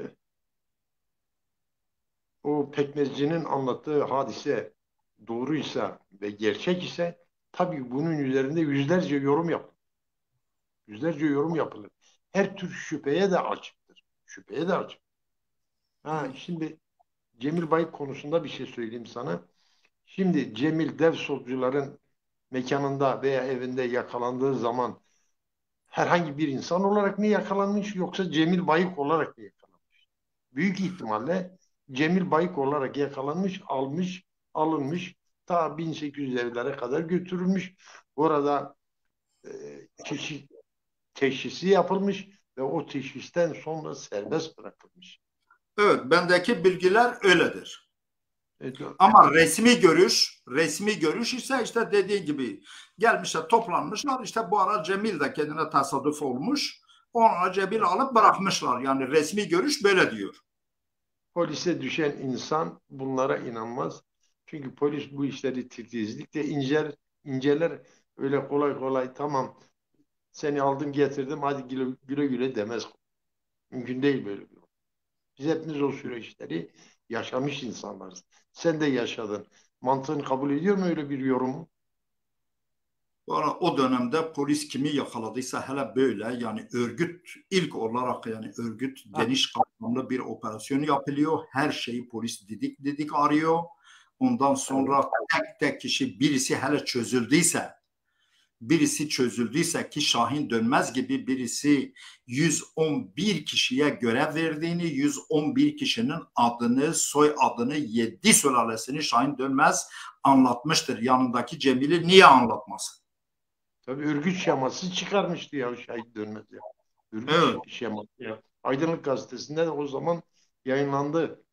o pekmezcinin anlattığı hadise doğruysa ve gerçek ise tabii bunun üzerinde yüzlerce yorum yapılır. Yüzlerce yorum yapılır. Her tür şüpheye de açıktır. Şüpheye de açık. Ha, şimdi Cemil Bayık konusunda bir şey söyleyeyim sana. Şimdi Cemil dev solcuların mekanında veya evinde yakalandığı zaman herhangi bir insan olarak mı yakalanmış yoksa Cemil Bayık olarak mı yakalanmış? Büyük ihtimalle Cemil Bayık olarak yakalanmış, almış, alınmış, ta bin sekiz yüzlere kadar götürülmüş. Orada e, kişi teşhisi yapılmış ve o teşhisten sonra serbest bırakılmış. Evet, bendeki bilgiler öyledir. Evet. Ama resmi görüş, resmi görüş ise işte dediğin gibi gelmişler, toplanmışlar. İşte bu ara Cemil de kendine tesadüf olmuş. Ona Cemil alıp bırakmışlar. Yani resmi görüş böyle diyor. Polise düşen insan bunlara inanmaz. Çünkü polis bu işleri titizlikle inceler, inceler. Öyle kolay kolay tamam seni aldım getirdim hadi güle güle, güle demez. Mümkün değil böyle bir. Biz hepimiz o süreçleri yaşamış insanlarız. Sen de yaşadın. Mantığını kabul ediyor mu öyle bir yorumu? Valla o dönemde polis kimi yakaladıysa hele böyle yani örgüt ilk olarak yani örgüt Ha, geniş kapsamlı bir operasyon yapılıyor. Her şeyi polis didik didik arıyor. Ondan evet. sonra tek tek kişi birisi hele çözüldüyse birisi çözüldüyse ki Şahin Dönmez gibi birisi yüz on bir kişiye görev verdiğini, yüz on bir kişinin adını, soy adını, yedi sülalesini Şahin Dönmez anlatmıştır. Yanındaki Cemil'i niye anlatmasın? Tabii örgüt şeması çıkarmıştı ya Şahit Dönmez ya. Örgüt Evet. şeması ya. Aydınlık Gazetesi'nde de o zaman yayınlandı.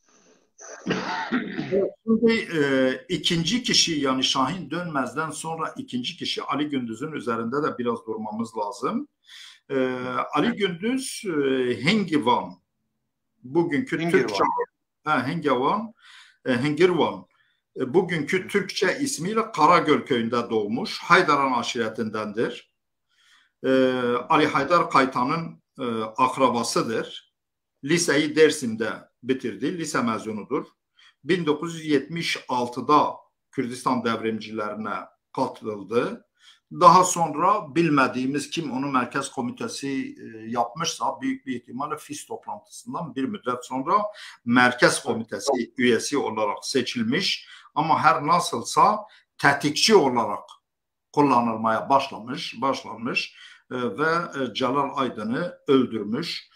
Şimdi e, ikinci kişi yani Şahin Dönmez'den sonra ikinci kişi Ali Gündüz'ün üzerinde de biraz durmamız lazım. E, Ali Gündüz e, Hengivan bugünkü Hingir Türkçe var. ha, Hengivan e, Hengirvan e, bugünkü Türkçe ismiyle Karagöl köyünde doğmuş. Haydaran aşiretindendir. E, Ali Haydar Kaytan'ın e, akrabasıdır. Liseyi Dersim'de bitirdi. Lise mezunudur. bin dokuz yüz yetmiş altıda Kürdistan devrimcilerine katıldı. Daha sonra bilmediğimiz kim onu merkez komitesi yapmışsa büyük bir ihtimalle F İ S toplantısından bir müddet sonra merkez komitesi üyesi olarak seçilmiş. Ama her nasılsa tetikçi olarak kullanılmaya başlamış, başlanmış ve Celal Aydın'ı öldürmüş.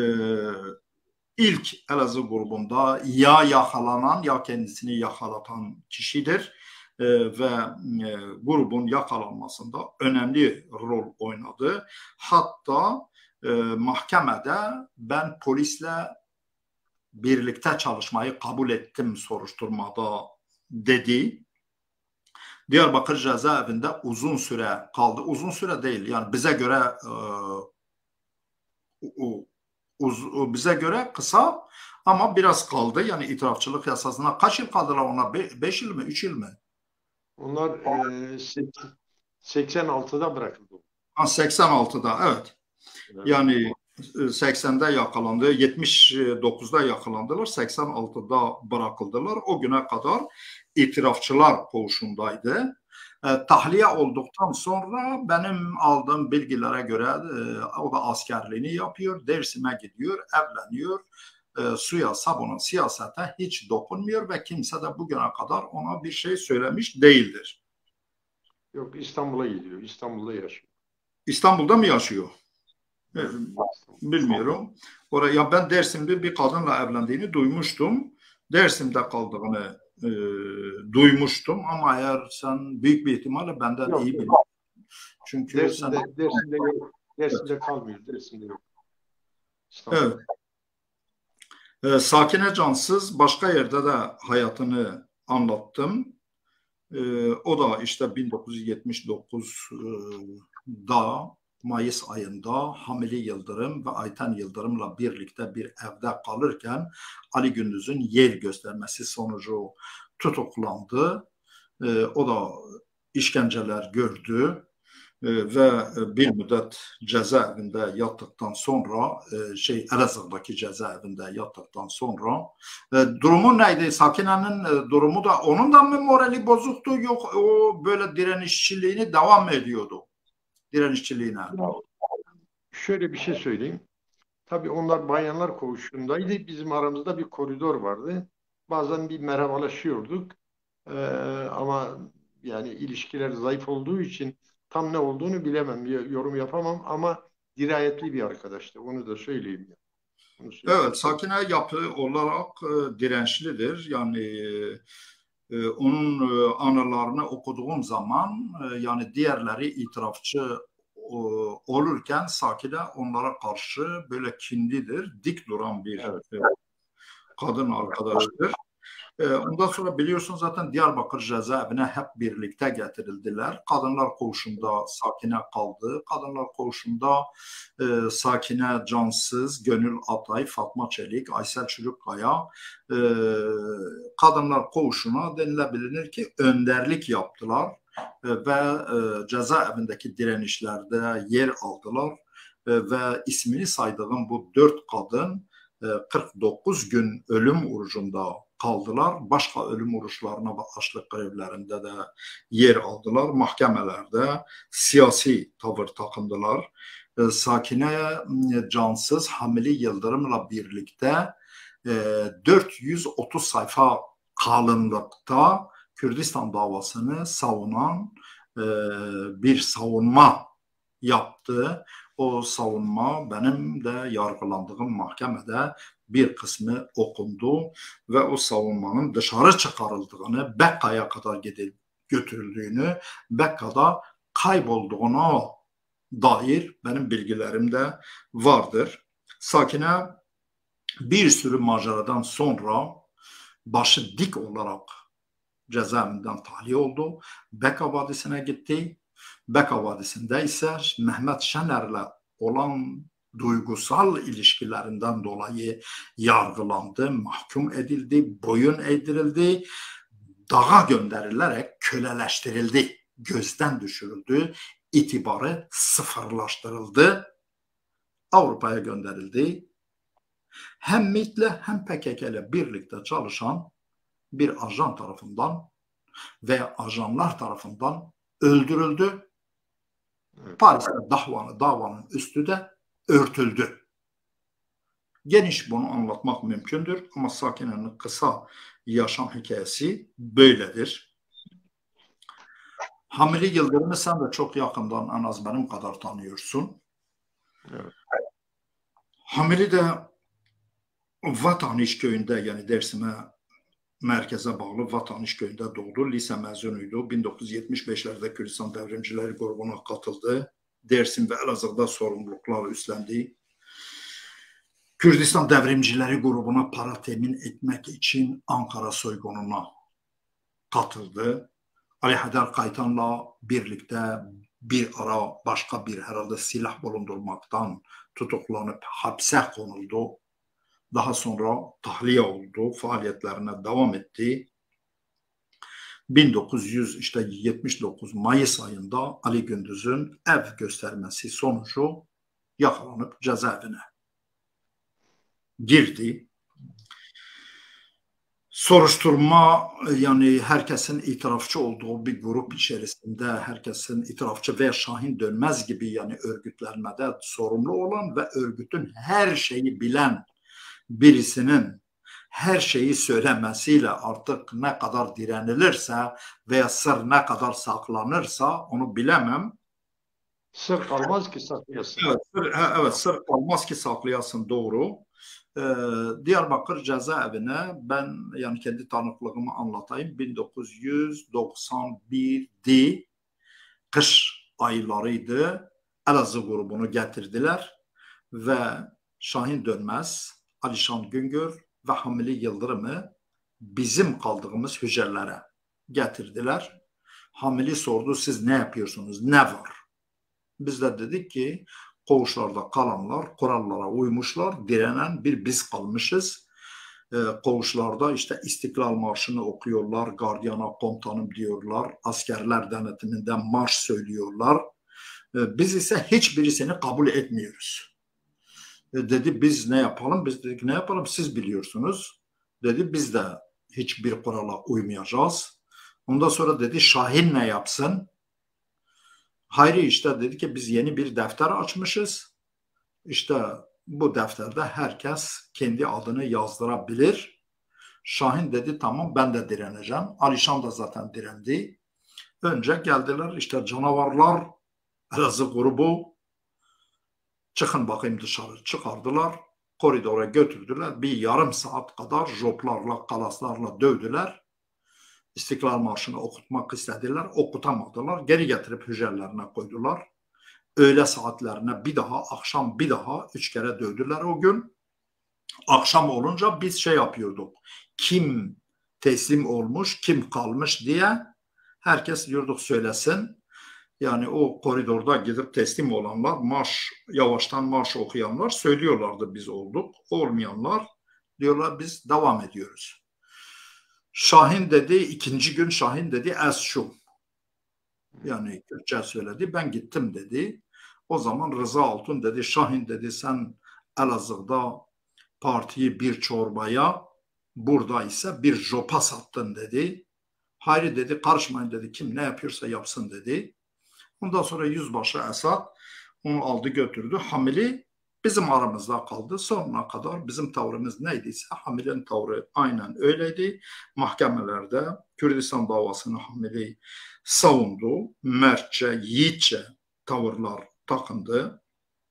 İlk Elazığ grubunda ya yakalanan ya kendisini yakalatan kişidir e, ve e, grubun yakalanmasında önemli rol oynadı. Hatta e, mahkemede ben polisle birlikte çalışmayı kabul ettim soruşturmada dedi. Diyarbakır cezaevinde uzun süre kaldı. Uzun süre değil yani bize göre e, o, Uz, bize göre kısa ama biraz kaldı. Yani itirafçılık yasasına kaç yıl kaldılar ona? Be, beş yıl mı? Üç yıl mı? Onlar e, seksen altıda bırakıldı. Ha, seksen altıda evet. Evet. Yani seksende yakalandı. yetmiş dokuzda yakalandılar. seksen altıda bırakıldılar. O güne kadar itirafçılar koğuşundaydı. E, tahliye olduktan sonra benim aldığım bilgilere göre e, o da askerliğini yapıyor. Dersim'e gidiyor, evleniyor. E, suya, sabuna, siyasete hiç dokunmuyor ve kimse de bugüne kadar ona bir şey söylemiş değildir. Yok İstanbul'a gidiyor. İstanbul'da yaşıyor. İstanbul'da mı yaşıyor? Evet, Bilmiyorum. Oraya ben Dersim'de bir kadınla evlendiğini duymuştum. Dersim'de kaldığını e, duymuştum ama eğer sen büyük bir ihtimalle benden yok, iyi yok. biliyorsun. Çünkü Dersim'de, sen... Dersim'de yok. Dersim'de evet. kalmıyor. Dersim'de yok. İstanbul'da. Evet. E, Sakine Cansız başka yerde de hayatını anlattım. E, o da işte bin dokuz yüz yetmiş dokuzda Mayıs ayında Hamili Yıldırım ve Ayten Yıldırım'la birlikte bir evde kalırken Ali Gündüz'ün yer göstermesi sonucu tutuklandı. E, o da işkenceler gördü e, ve bir müddet cezaevinde yattıktan sonra e, şey Elazığ'daki cezaevinde yattıktan sonra e, durumu neydi? Sakine'nin e, durumu da onun da mı morali bozuktu yok o böyle direnişçiliğini devam ediyordu? Direnişçiliğine. Ya, şöyle bir şey söyleyeyim. Tabii onlar bayanlar koğuşundaydı. Bizim aramızda bir koridor vardı. Bazen bir merhabalaşıyorduk. Ee, ama yani ilişkiler zayıf olduğu için tam ne olduğunu bilemem, yorum yapamam ama dirayetli bir arkadaştı. Onu da söyleyeyim. Yani. Onu söyleyeyim. Evet, Sakine yapı olarak e, dirençlidir. Yani e, onun e, anılarını okuduğum zaman e, yani diğerleri itirafçı e, olurken Sakine onlara karşı böyle kinlidir, dik duran bir evet. e, kadın arkadaştır. Ondan sonra biliyorsun zaten Diyarbakır cezaevine hep birlikte getirildiler. Kadınlar koğuşunda Sakine kaldı. Kadınlar koğuşunda e, Sakine Cansız, Gönül Atay, Fatma Çelik, Aysel Çürükkaya e, kadınlar koğuşuna denilebilir ki önderlik yaptılar e, ve e, cezaevindeki direnişlerde yer aldılar e, ve ismini saydığım bu dört kadın kırk dokuz gün ölüm orucunda kaldılar. Başka ölüm oruçlarına ve açlık grevlerinde de yer aldılar. Mahkemelerde siyasi tavır takındılar. Sakine Cansız Hamili Yıldırım'la birlikte dört yüz otuz sayfa kalınlıkta Kürdistan davasını savunan bir savunma yaptı. O savunma benim de yargılandığım mahkemede bir kısmı okundu ve o savunmanın dışarı çıkarıldığını, Bekka'ya kadar gidip götürüldüğünü, Bekka'da kaybolduğuna dair benim bilgilerim de vardır. Sakine bir sürü maceradan sonra başı dik olarak cezaevinden tahliye oldu. Bekka Vadisi'ne gitti. Bekka Vadisi'nde ise Mehmet Şener'le olan duygusal ilişkilerinden dolayı yargılandı, mahkum edildi, boyun eğdirildi, dağa gönderilerek köleleştirildi, gözden düşürüldü, itibarı sıfırlaştırıldı, Avrupa'ya gönderildi. Hem M İ T'le hem P K K ile birlikte çalışan bir ajan tarafından veya ajanlar tarafından öldürüldü. Paris'te davanın, davanın üstü de örtüldü. Geniş bunu anlatmak mümkündür ama Sakine'nin kısa yaşam hikayesi böyledir. Hamili Yıldırım'ı sen de çok yakından en az benim kadar tanıyorsun. Evet. Hamili de Vataniş köyünde, yani Dersim'e merkeze bağlı Vataniş köyünde doğdu. Lise mezunuydu. bin dokuz yüz yetmiş beşlerde Kürdistan Devrimcileri grubuna katıldı. Dersim ve Elazığ'da sorumluluklar üstlendi. Kürdistan Devrimcileri grubuna para temin etmek için Ankara soygununa katıldı. Ali Haydar Kaytan'la birlikte bir ara başka bir herhalde silah bulundurmaktan tutuklanıp hapse konuldu. Daha sonra tahliye oldu, faaliyetlerine devam etti. bin dokuz yüz yetmiş dokuz Mayıs ayında Ali Gündüz'ün ev göstermesi sonucu yakalanıp cezaevine girdi. Soruşturma, yani herkesin itirafçı olduğu bir grup içerisinde, herkesin itirafçı veya Şahin Dönmez gibi yani örgütlenmede sorumlu olan ve örgütün her şeyi bilen birisinin her şeyi söylemesiyle artık ne kadar direnilirse veya sır ne kadar saklanırsa onu bilemem. Sır kalmaz ki saklayasın. Evet, sır, evet, sır kalmaz ki saklayasın, doğru. Ee, Diyarbakır cezaevine ben yani kendi tanıklığımı anlatayım. bin dokuz yüz doksan bir'di. Kış aylarıydı. Elazığ grubunu getirdiler ve Şahin Dönmez, Alişan Güngör ve Hamili Yıldırım'ı bizim kaldığımız hücrelere getirdiler. Hamili sordu, siz ne yapıyorsunuz, ne var? Biz de dedik ki koğuşlarda kalanlar kurallara uymuşlar, direnen bir biz kalmışız. Ee, koğuşlarda işte İstiklal Marşı'nı okuyorlar, gardiyana komutanım diyorlar, askerler denetiminden marş söylüyorlar. Ee, biz ise hiçbirisini kabul etmiyoruz. Dedi biz ne yapalım? Biz dedik ne yapalım? Siz biliyorsunuz. Dedi biz de hiçbir kurala uymayacağız. Ondan sonra dedi Şahin ne yapsın? Hayri işte dedi ki biz yeni bir defter açmışız. İşte bu defterde herkes kendi adını yazdırabilir. Şahin dedi tamam ben de direneceğim. Alişan da zaten direndi. Önce geldiler işte canavarlar, Elazığ grubu. Çıkın bakayım dışarı, çıkardılar. Koridora götürdüler. Bir yarım saat kadar joplarla, kalaslarla dövdüler. İstiklal Marşı'nı okutmak istediler. Okutamadılar. Geri getirip hücrelerine koydular. Öğle saatlerine bir daha, akşam bir daha üç kere dövdüler o gün. Akşam olunca biz şey yapıyorduk. Kim teslim olmuş, kim kalmış diye herkes diyorduk söylesin. Yani o koridorda gidip teslim olanlar, marş, yavaştan marş okuyanlar söylüyorlardı biz olduk. Olmayanlar diyorlar biz devam ediyoruz. Şahin dedi, ikinci gün Şahin dedi ez şu. Yani Kürtçe söyledi, ben gittim dedi. O zaman Rıza Altun dedi, Şahin dedi sen Elazığ'da partiyi bir çorbaya, burada ise bir jopa sattın dedi. Hayır dedi, karışmayın dedi, kim ne yapıyorsa yapsın dedi. Ondan sonra yüzbaşı Esad onu aldı götürdü. Hamili bizim aramızda kaldı. Sonuna kadar bizim tavrımız neydiyse Hamil'in tavrı aynen öyleydi. Mahkemelerde Kürdistan davasını Hamili savundu. Mertçe, yiğitçe tavırlar takındı.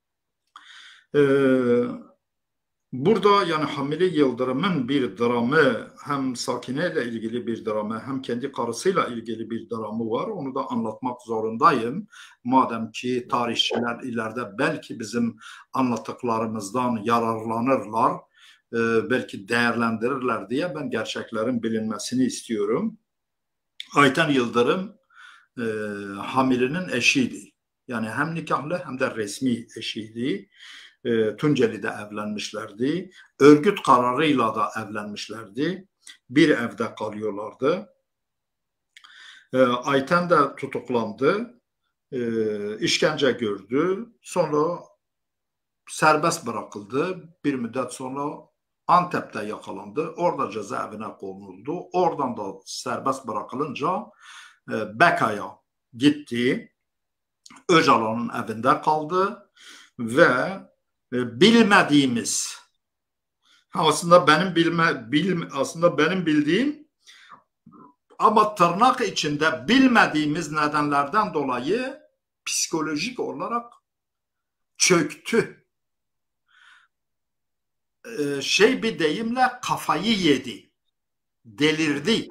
Ee, Burada yani Hamili Yıldırım'ın bir dramı, hem Sakine ile ilgili bir dramı, hem kendi karısıyla ilgili bir dramı var. Onu da anlatmak zorundayım. Madem ki tarihçiler ileride belki bizim anlattıklarımızdan yararlanırlar, e, belki değerlendirirler diye ben gerçeklerin bilinmesini istiyorum. Ayten Yıldırım e, Hamili'nin eşiydi. Yani hem nikahlı hem de resmi eşiydi. E, Tunceli'de evlenmişlerdi. Örgüt kararıyla da evlenmişlerdi. Bir evde kalıyorlardı. E, Ayten de tutuklandı. E, işkence gördü. Sonra serbest bırakıldı. Bir müddet sonra Antep'te yakalandı. Orada cezaevine konuldu. Oradan da serbest bırakılınca e, Beka'ya gitti. Öcalan'ın evinde kaldı ve bilmediğimiz, aslında benim bilme bilme, aslında benim bildiğim ama tırnak içinde bilmediğimiz nedenlerden dolayı psikolojik olarak çöktü. Ee, şey bir deyimle kafayı yedi, delirdi.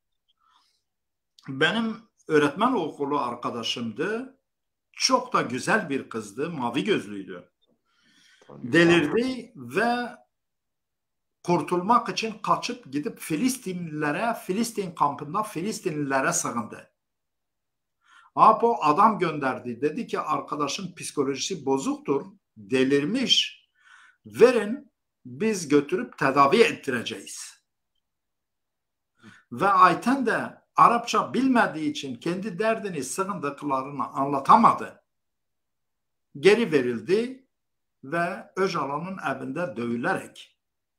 Benim öğretmen okulu arkadaşımdı. Çok da güzel bir kızdı, mavi gözlüydü. Delirdi ve kurtulmak için kaçıp gidip Filistinlilere, Filistin kampında Filistinlilere sığındı. Apo adam gönderdi. Dedi ki arkadaşın psikolojisi bozuktur, delirmiş. Verin, biz götürüp tedavi ettireceğiz. Ve Ayten de Arapça bilmediği için kendi derdini, sığındıklarını anlatamadı. Geri verildi ve Öcalan'ın evinde dövülerek.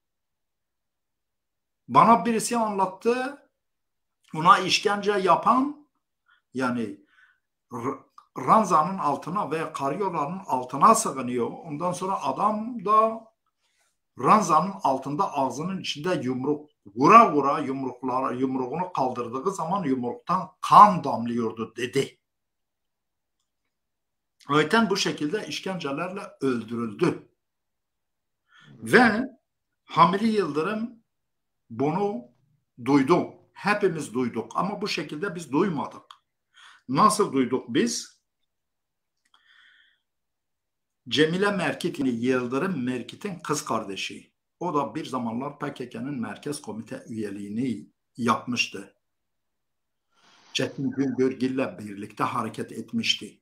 Bana birisi anlattı, ona işkence yapan, yani ranzanın altına veya karyolanın altına sığınıyor. Ondan sonra adam da ranzanın altında ağzının içinde yumruk vura vura yumruklar, yumruğunu kaldırdığı zaman yumruktan kan damlıyordu dedi. Ayten bu şekilde işkencelerle öldürüldü. Ve Hamili Yıldırım bunu duydu. Hepimiz duyduk ama bu şekilde biz duymadık. Nasıl duyduk biz? Cemile Merkit, Yıldırım Merkit'in kız kardeşi. O da bir zamanlar P K K'nın merkez komite üyeliğini yapmıştı. Çetin Güngörgil'le birlikte hareket etmişti.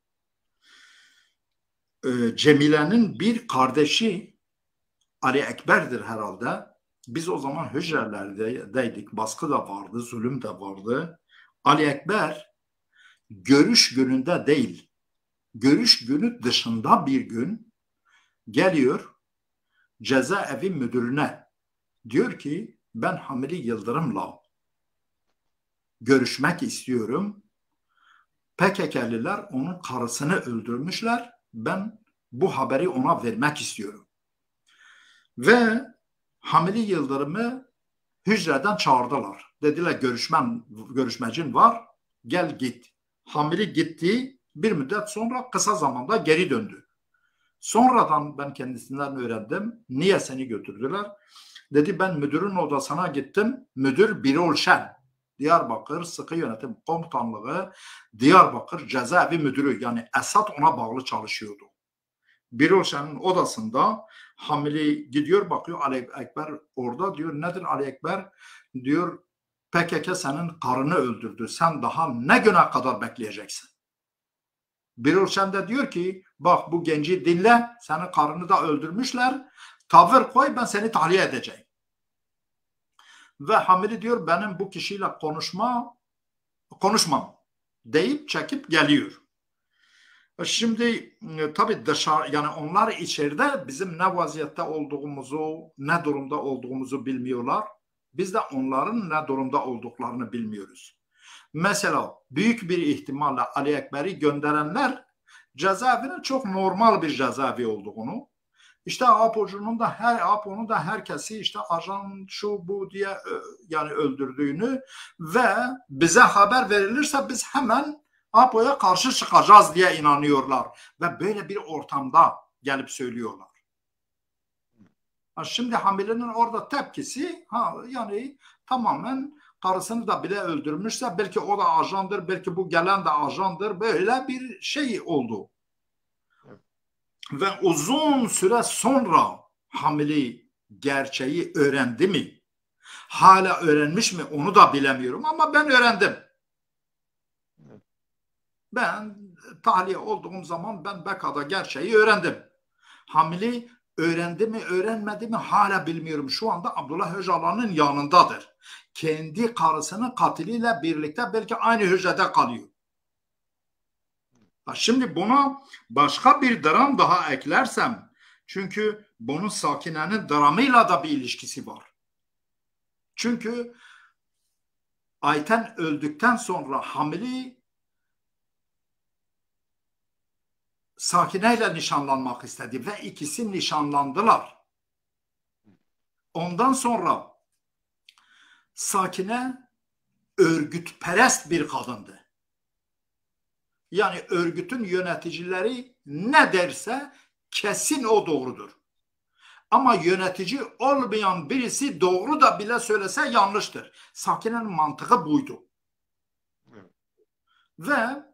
Cemile'nin bir kardeşi Ali Ekber'dir herhalde. Biz o zaman hücrelerdeydik. Baskı da vardı, zulüm de vardı. Ali Ekber görüş gününde değil, görüş günü dışında bir gün geliyor cezaevi müdürüne. Diyor ki ben Hamili Yıldırım'la görüşmek istiyorum. P K K'liler onun karısını öldürmüşler. Ben bu haberi ona vermek istiyorum. Ve Hamili Yıldırım'ı hücreden çağırdılar. Dediler görüşmen, görüşmecin var, gel git. Hamili gitti, bir müddet sonra kısa zamanda geri döndü. Sonradan ben kendisinden öğrendim. Niye seni götürdüler? Dedi ben müdürün odasına gittim. Müdür Birol Şen, Diyarbakır Sıkı Yönetim Komutanlığı, Diyarbakır Cezaevi Müdürü, yani Esad ona bağlı çalışıyordu. Birol Şen'in odasında Hamili gidiyor, bakıyor Ali Ekber orada, diyor nedir Ali Ekber? Diyor P K K senin karını öldürdü. Sen daha ne güne kadar bekleyeceksin? Birol Şen de diyor ki bak bu genci dinle, senin karını da öldürmüşler. Tavır koy, ben seni tahliye edeceğim. Ve Hamili diyor benim bu kişiyle konuşma konuşmam deyip çekip geliyor. Şimdi e, tabii dışarı, yani onlar içeride bizim ne vaziyette olduğumuzu, ne durumda olduğumuzu bilmiyorlar. Biz de onların ne durumda olduklarını bilmiyoruz. Mesela büyük bir ihtimalle Ali Ekber'i gönderenler cezaevinin çok normal bir cezaevi olduğunu, işte Apo'cunun da her Apo'nun da herkesi işte ajan şu bu diye yani öldürdüğünü ve bize haber verilirse biz hemen Apo'ya karşı çıkacağız diye inanıyorlar ve böyle bir ortamda gelip söylüyorlar. Şimdi Hamile'nin orada tepkisi ha, yani tamamen karısını da bile öldürmüşse belki o da ajandır, belki bu gelen de ajandır, böyle bir şey oldu. Ve uzun süre sonra Hamile gerçeği öğrendi mi? Hala öğrenmiş mi onu da bilemiyorum ama ben öğrendim. Ben tahliye olduğum zaman ben Beka'da gerçeği öğrendim. Hamile öğrendi mi öğrenmedi mi hala bilmiyorum. Şu anda Abdullah Öcalan'ın yanındadır. Kendi karısının katiliyle birlikte belki aynı hücrede kalıyor. Şimdi buna başka bir dram daha eklersem, çünkü bunun Sakine'nin dramıyla da bir ilişkisi var. Çünkü Ayten öldükten sonra Hamile Sakine ile nişanlanmak istedi ve ikisi nişanlandılar. Ondan sonra Sakine örgütperest bir kadındı. Yani örgütün yöneticileri ne derse kesin o doğrudur. Ama yönetici olmayan birisi doğru da bile söylese yanlıştır. Sakine'nin mantığı buydu. Evet. Ve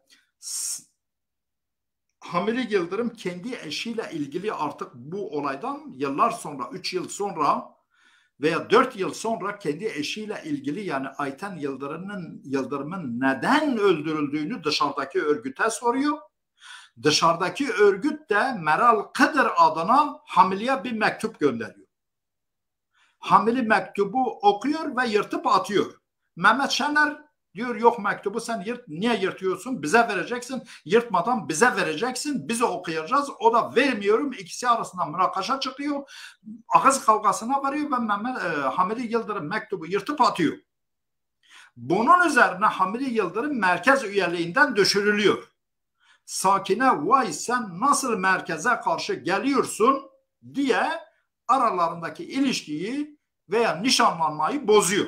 Hamile Yıldırım kendi eşiyle ilgili artık bu olaydan yıllar sonra, üç yıl sonra veya dört yıl sonra kendi eşiyle ilgili, yani Ayten Yıldırım'ın Yıldırım'ın neden öldürüldüğünü dışarıdaki örgüte soruyor. Dışarıdaki örgüt de Meral Kıdır adına Hamile'ye bir mektup gönderiyor. Hamile mektubu okuyor ve yırtıp atıyor. Mehmet Şener diyor yok mektubu sen yırt, niye yırtıyorsun? Bize vereceksin. Yırtmadan bize vereceksin. Bize okuyacağız. O da vermiyorum. İkisi arasında münakaşa çıkıyor. Ağız kavgasına varıyor ve Mehmet, e, Hamile Yıldırım mektubu yırtıp atıyor. Bunun üzerine Hamile Yıldırım merkez üyeliğinden düşürülüyor. Sakine vay sen nasıl merkeze karşı geliyorsun diye aralarındaki ilişkiyi veya nişanlanmayı bozuyor.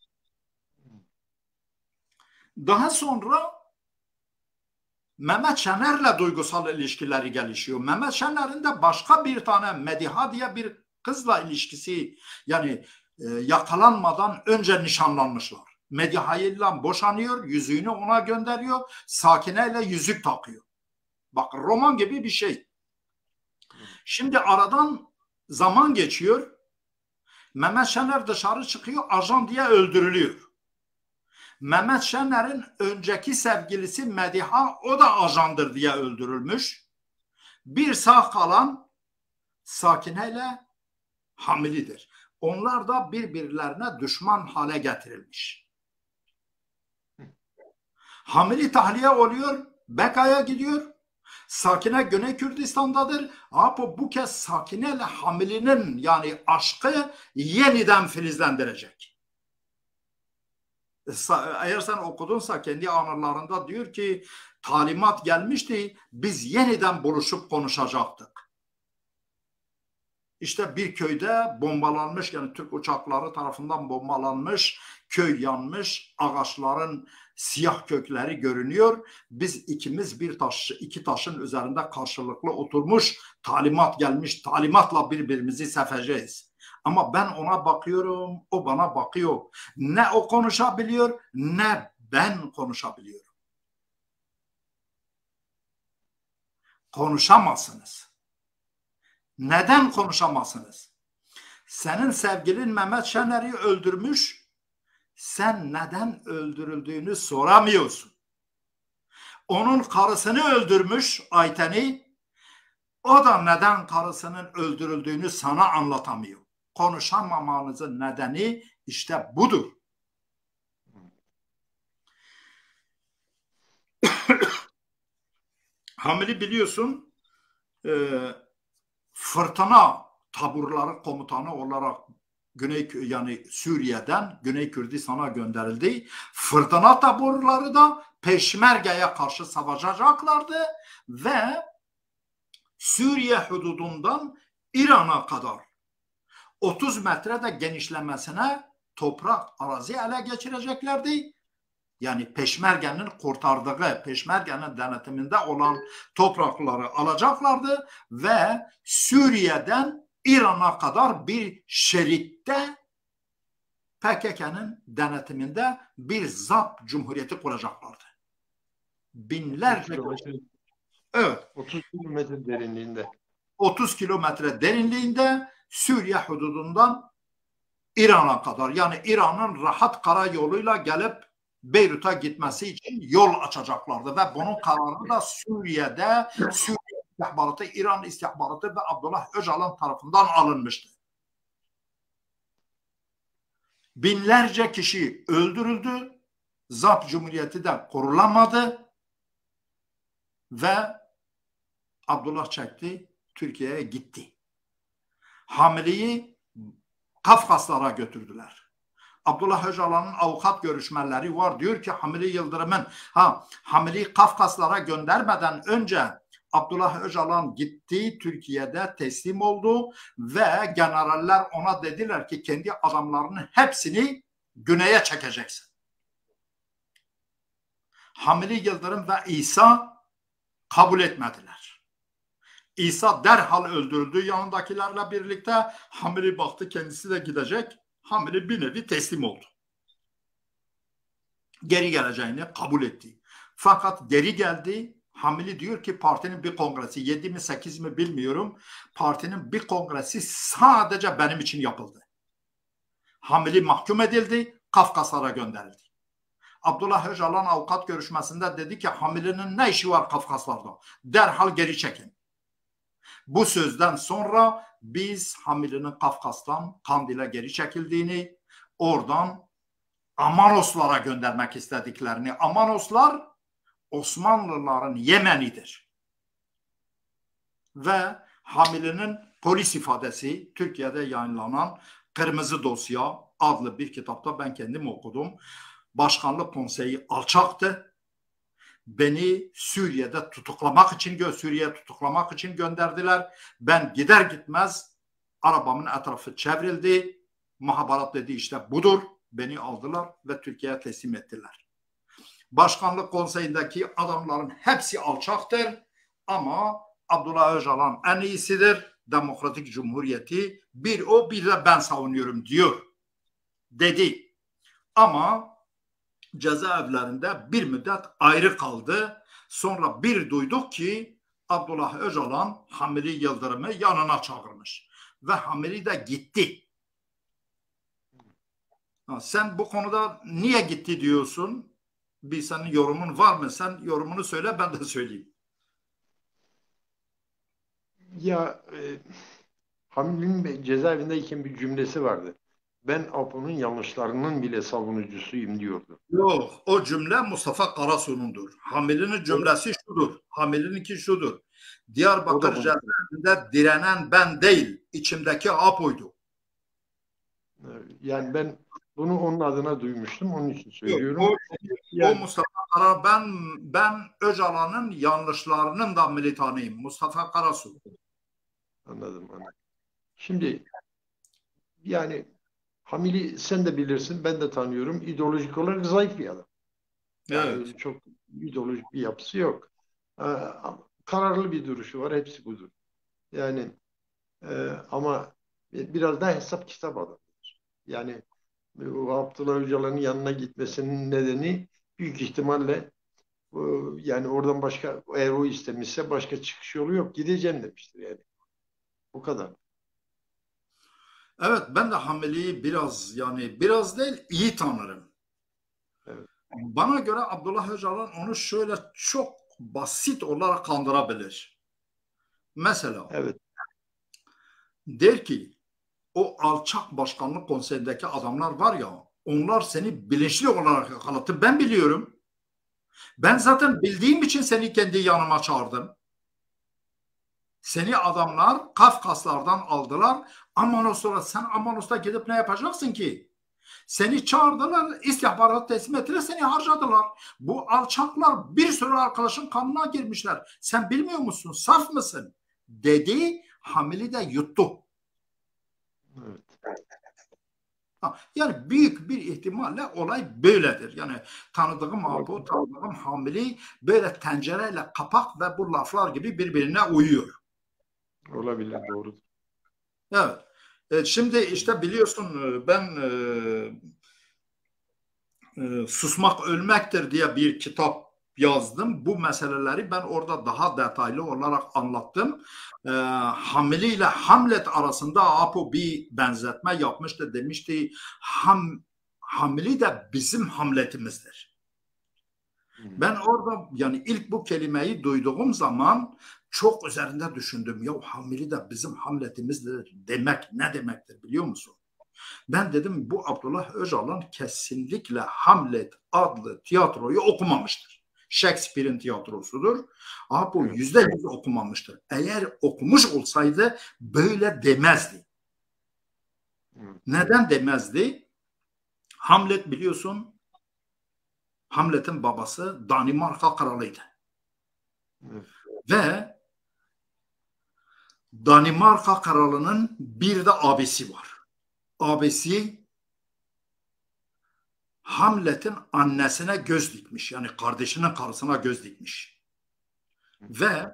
Daha sonra Mehmet Şener'le duygusal ilişkileri gelişiyor. Mehmet Şener'in de başka bir tane Mediha diye bir kızla ilişkisi, yani e, yakalanmadan önce nişanlanmışlar. Mediha ile boşanıyor, yüzüğünü ona gönderiyor, Sakine ile yüzük takıyor. Bak roman gibi bir şey. Şimdi aradan zaman geçiyor. Mehmet Şener dışarı çıkıyor, ajan diye öldürülüyor. Mehmet Şener'in önceki sevgilisi Mediha, o da ajandır diye öldürülmüş. Bir sağ kalan Sakine ile Hamile'dir. Onlar da birbirlerine düşman hale getirilmiş. Hamile tahliye oluyor, Beka'ya gidiyor. Sakine Güney Kürdistan'dadır. Ama bu kez Sakine ile Hamile'nin yani aşkı yeniden filizlendirecek. Eğer sen okudunsa kendi anılarında diyor ki talimat gelmişti, biz yeniden buluşup konuşacaktık. İşte bir köyde bombalanmış, yani Türk uçakları tarafından bombalanmış, köy yanmış, ağaçların siyah kökleri görünüyor. Biz ikimiz bir taş, iki taşın üzerinde karşılıklı oturmuş, talimat gelmiş, talimatla birbirimizi seveceğiz. Ama ben ona bakıyorum, o bana bakıyor. Ne o konuşabiliyor, ne ben konuşabiliyorum. Konuşamazsınız. Neden konuşamazsınız? Senin sevgilin Mehmet Şener'i öldürmüş, sen neden öldürüldüğünü soramıyorsun. Onun karısını öldürmüş Ayten'i, o da neden karısının öldürüldüğünü sana anlatamıyor. Konuşamamanızın nedeni işte budur. Hamili biliyorsun e, fırtına taburları komutanı olarak Güney yani Suriye'den Güney Kürdistan'a gönderildi. Fırtına taburları da Peşmerge'ye karşı savaşacaklardı ve Suriye hududundan İran'a kadar otuz metrede genişlemesine toprak arazi ele geçireceklerdi. Yani Peşmerge'nin kurtardığı, Peşmerge'nin denetiminde olan toprakları alacaklardı ve Suriye'den İran'a kadar bir şeritte P K K'nın denetiminde bir Zap Cumhuriyeti kuracaklardı. Binlerce evet, otuz kilometre derinliğinde. otuz kilometre derinliğinde Suriye hududundan İran'a kadar, yani İran'ın rahat karayoluyla gelip Beyrut'a gitmesi için yol açacaklardı ve bunun kararı da Suriye'de Suriye istihbaratı, İran istihbaratı ve Abdullah Öcalan tarafından alınmıştı. Binlerce kişi öldürüldü, Zap Cumhuriyeti de kurulamadı ve Abdullah çekti, Türkiye'ye gitti. Hamileyi Kafkaslara götürdüler. Abdullah Öcalan'ın avukat görüşmeleri var. Diyor ki Hamili Yıldırım'ın ha Hamili Kafkaslara göndermeden önce Abdullah Öcalan gitti, Türkiye'de teslim oldu ve generaller ona dediler ki kendi adamlarının hepsini güneye çekeceksin. Hamili Yıldırım ve İsa kabul etmediler. İsa derhal öldürüldü yanındakilerle birlikte. Hamili baktı kendisi de gidecek. Hamili bir nevi teslim oldu. Geri geleceğini kabul etti. Fakat geri geldi. Hamili diyor ki partinin bir kongresi, yedi mi sekiz mi bilmiyorum. Partinin bir kongresi sadece benim için yapıldı. Hamili mahkum edildi. Kafkaslara gönderildi. Abdullah Öcalan avukat görüşmesinde dedi ki Hamili'nin ne işi var Kafkaslarda? Derhal geri çekin. Bu sözden sonra biz Hamili'nin Kafkas'tan Kandil'e geri çekildiğini, oradan Amanoslara göndermek istediklerini, Amanoslar Osmanlıların Yemen'idir. Ve Hamili'nin polis ifadesi Türkiye'de yayınlanan Kırmızı Dosya adlı bir kitapta ben kendim okudum. Başkanlık konseyi alçaktı. Beni Suriye'de tutuklamak için, Suriye'ye tutuklamak için gönderdiler. Ben gider gitmez arabamın etrafı çevrildi. Muhabarat dedi işte budur. Beni aldılar ve Türkiye'ye teslim ettiler. Başkanlık konseyindeki adamların hepsi alçaktır ama Abdullah Öcalan en iyisidir. Demokratik Cumhuriyeti bir o bir de ben savunuyorum diyor. Dedi. Ama cezaevlerinde bir müddet ayrı kaldı. Sonra bir duyduk ki Abdullah Öcalan Hamili Yıldırım'ı yanına çağırmış. Ve Hamili de gitti. Ha, sen bu konuda niye gitti diyorsun? Bir senin yorumun var mı? Sen yorumunu söyle, ben de söyleyeyim. Ya e, Hamili'nin cezaevindeyken bir cümlesi vardı. Ben Apo'nun yanlışlarının bile savunucusuyum diyordu. Yok, o cümle Mustafa Karasu'nundur. Hamili'nin cümlesi şudur. Hamili'ninki şudur. Diyarbakır cezaevinde direnen ben değil, içimdeki Apo'ydu. Yani ben bunu onun adına duymuştum, onun için söylüyorum. Yok, o, yani, o Mustafa Kara, ben ben Öcalan'ın yanlışlarının da militanıyım. Mustafa Karasu. Anladım, anladım. Şimdi yani Hamili sen de bilirsin, ben de tanıyorum. İdeolojik olarak zayıf bir adam. Yani Evet. çok ideolojik bir yapısı yok. Ee, kararlı bir duruşu var, hepsi budur. Yani e, ama biraz daha hesap kitap adamıdır. Yani o Abdullah Öcalan'ın yanına gitmesinin nedeni büyük ihtimalle yani oradan başka, eğer o istemişse başka çıkış yolu yok. Gideceğim demiştir yani. O kadar. Evet, ben de Hamili'yi biraz, yani biraz değil iyi tanırım. Evet. Bana göre Abdullah Öcalan onu şöyle çok basit olarak kandırabilir. Mesela evet. der ki o alçak başkanlık konseyindeki adamlar var ya, onlar seni bilinçli olarak yakalattı. Ben biliyorum. Ben zaten bildiğim için seni kendi yanıma çağırdım. Seni adamlar Kafkaslardan aldılar. Amanos'a, sen Amanos'ta gidip ne yapacaksın ki? Seni çağırdılar, istihbarat teslim ettiler, seni harcadılar. Bu alçaklar bir sürü arkadaşın kanına girmişler. Sen bilmiyor musun? Saf mısın? Dedi, Hamili de yuttu. Evet. Yani büyük bir ihtimalle olay böyledir. Yani tanıdığım Apo, tanıdığım Hamili böyle tencereyle kapak ve bu laflar gibi birbirine uyuyor. Olabilir, doğru. Evet. E, şimdi işte biliyorsun ben e, e, Susmak Ölmektir diye bir kitap yazdım. Bu meseleleri ben orada daha detaylı olarak anlattım. E, Hamili ile Hamlet arasında Apo bir benzetme yapmıştı. Demişti Ham, Hamili de bizim Hamlet'imizdir. Ben orada yani ilk bu kelimeyi duyduğum zaman çok üzerinde düşündüm. Ya Hamili de bizim Hamlet'imizdir demek ne demektir biliyor musun? Ben dedim bu Abdullah Öcalan kesinlikle Hamlet adlı tiyatroyu okumamıştır. Shakespeare'in tiyatrosudur. Ama bu yüzde yüz okumamıştır. Eğer okumuş olsaydı böyle demezdi. Neden demezdi? Hamlet biliyorsun, Hamlet'in babası Danimarka kralıydı. Ve Danimarka kralının bir de abisi var. Abisi Hamlet'in annesine göz dikmiş. Yani kardeşinin karısına göz dikmiş. Ve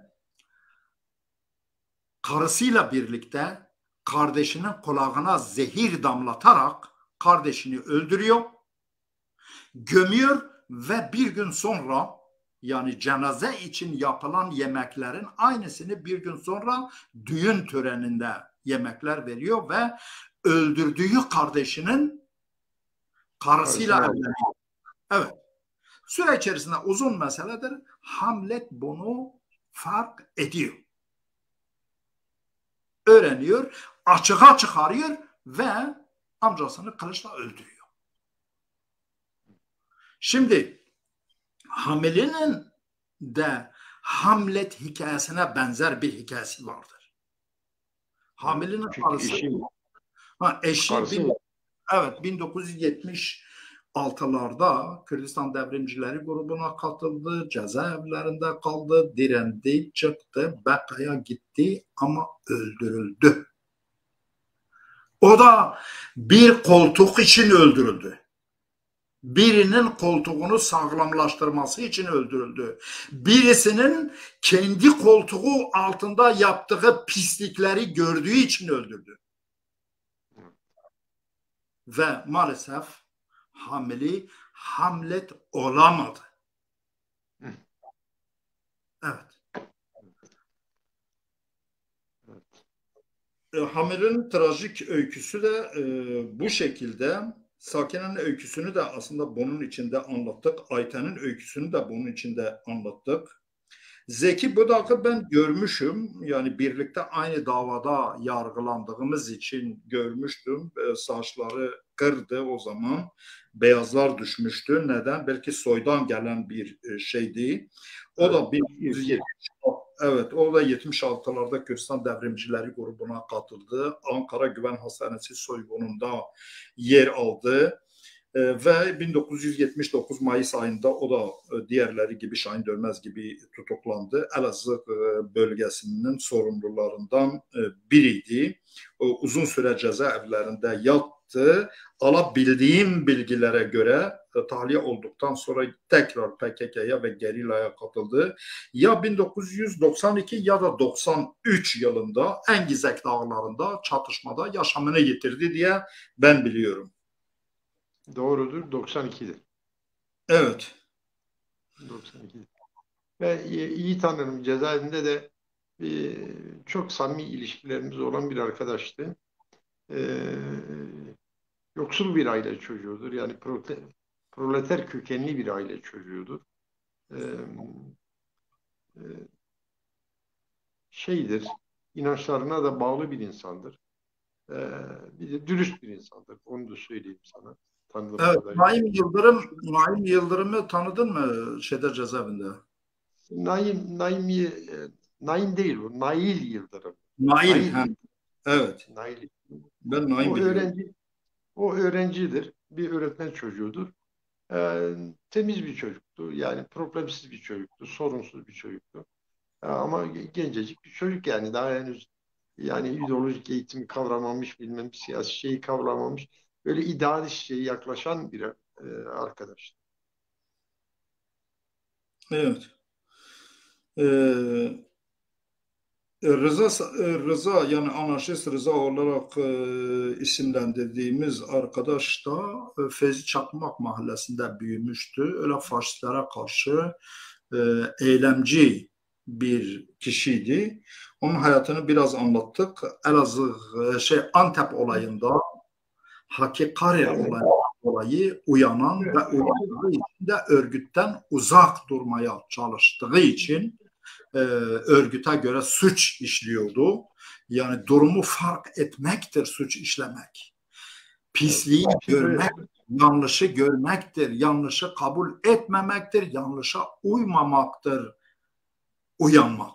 karısıyla birlikte kardeşinin kulağına zehir damlatarak kardeşini öldürüyor, gömüyor ve bir gün sonra yani cenaze için yapılan yemeklerin aynısını bir gün sonra düğün töreninde yemekler veriyor ve öldürdüğü kardeşinin karısıyla evleniyor. Evet. Süre içerisinde uzun meseledir. Hamlet bunu fark ediyor. Öğreniyor, açığa çıkarıyor ve amcasını kılıçla öldürüyor. Şimdi Hamili'nin de Hamlet hikayesine benzer bir hikayesi vardır. Hamili'nin karısı, eşi, ha, eşi bin, evet bin dokuz yüz yetmiş altılarda Kürdistan Devrimcileri grubuna katıldı, cezaevlerinde kaldı, direndi, çıktı, Bekka'ya gitti ama öldürüldü. O da bir koltuk için öldürüldü. Birinin koltuğunu sağlamlaştırması için öldürüldü. Birisinin kendi koltuğu altında yaptığı pislikleri gördüğü için öldürdü. Ve maalesef Hamili Hamlet olamadı. Evet. Hamil'in trajik öyküsü de e, bu şekilde. Sakine'nin öyküsünü de aslında bunun içinde anlattık. Ayten'in öyküsünü de bunun içinde anlattık. Zeki Budak'ı ben görmüşüm. Yani birlikte aynı davada yargılandığımız için görmüştüm. E, saçları kırdı o zaman. Beyazlar düşmüştü. Neden? Belki soydan gelen bir şeydi. O evet, da bin dokuz yüz yetmiş, evet, o da yetmiş altılarda Kürdistan Devrimcileri grubuna katıldı. Ankara Güven Hastanesi soygununda yer aldı. Ve bin dokuz yüz yetmiş dokuz Mayıs ayında o da diğerleri gibi Şahin Dönmez gibi tutuklandı. Elazığ bölgesinin sorumlularından biriydi. Uzun süre cezaevlerinde yattı. Alabildiğim bilgilere göre tahliye olduktan sonra tekrar P K K'ya ve gerilaya katıldı. Ya bin dokuz yüz doksan iki ya da doksan üç yılında Engizek Dağları'nda çatışmada yaşamını yitirdi diye ben biliyorum. Doğrudur. doksan iki'dir. Evet. doksan iki'dir. Ve iyi tanırım. Cezaevinde de e, çok samimi ilişkilerimiz olan bir arkadaştı. E, yoksul bir aile çocuğudur. Yani proleter, proleter kökenli bir aile çocuğudur. E, e, şeydir. İnançlarına da bağlı bir insandır. E, bir de dürüst bir insandır. Onu da söyleyeyim sana. Evet, Naim Yıldırım, Naim Yıldırım'ı tanıdın mı şeyde cezaevinde? Naim, Naim, Naim değil o. Nail Yıldırım. Nail. Nail. Ha. Evet. Nail. Ben Naim O biliyorum. öğrenci, o öğrencidir. Bir öğretmen çocuğudur. Ee, temiz bir çocuktu. Yani problemsiz bir çocuktu. Sorunsuz bir çocuktu. Ee, ama gencecik bir çocuk yani. Daha henüz yani ideolojik eğitimi kavramamış, bilmem siyasi şeyi kavramamış. Böyle idealist şeyi yaklaşan bir e, arkadaş. Evet. Ee, Rıza, Rıza yani anarşist Rıza olarak e, isimlendirdiğimiz arkadaş da e, Fevzi Çakmak mahallesinde büyümüştü. Öyle faşistlere karşı e, eylemci bir kişiydi. Onun hayatını biraz anlattık. Elazığ e, şey Antep olayında Hakkari olayı, olayı uyanan ve uyandığı için de örgütten uzak durmaya çalıştığı için e, örgüte göre suç işliyordu. Yani durumu fark etmektir suç işlemek. Pisliği görmek, yanlışı görmektir. Yanlışı kabul etmemektir. Yanlışa uymamaktır. Uyanmak.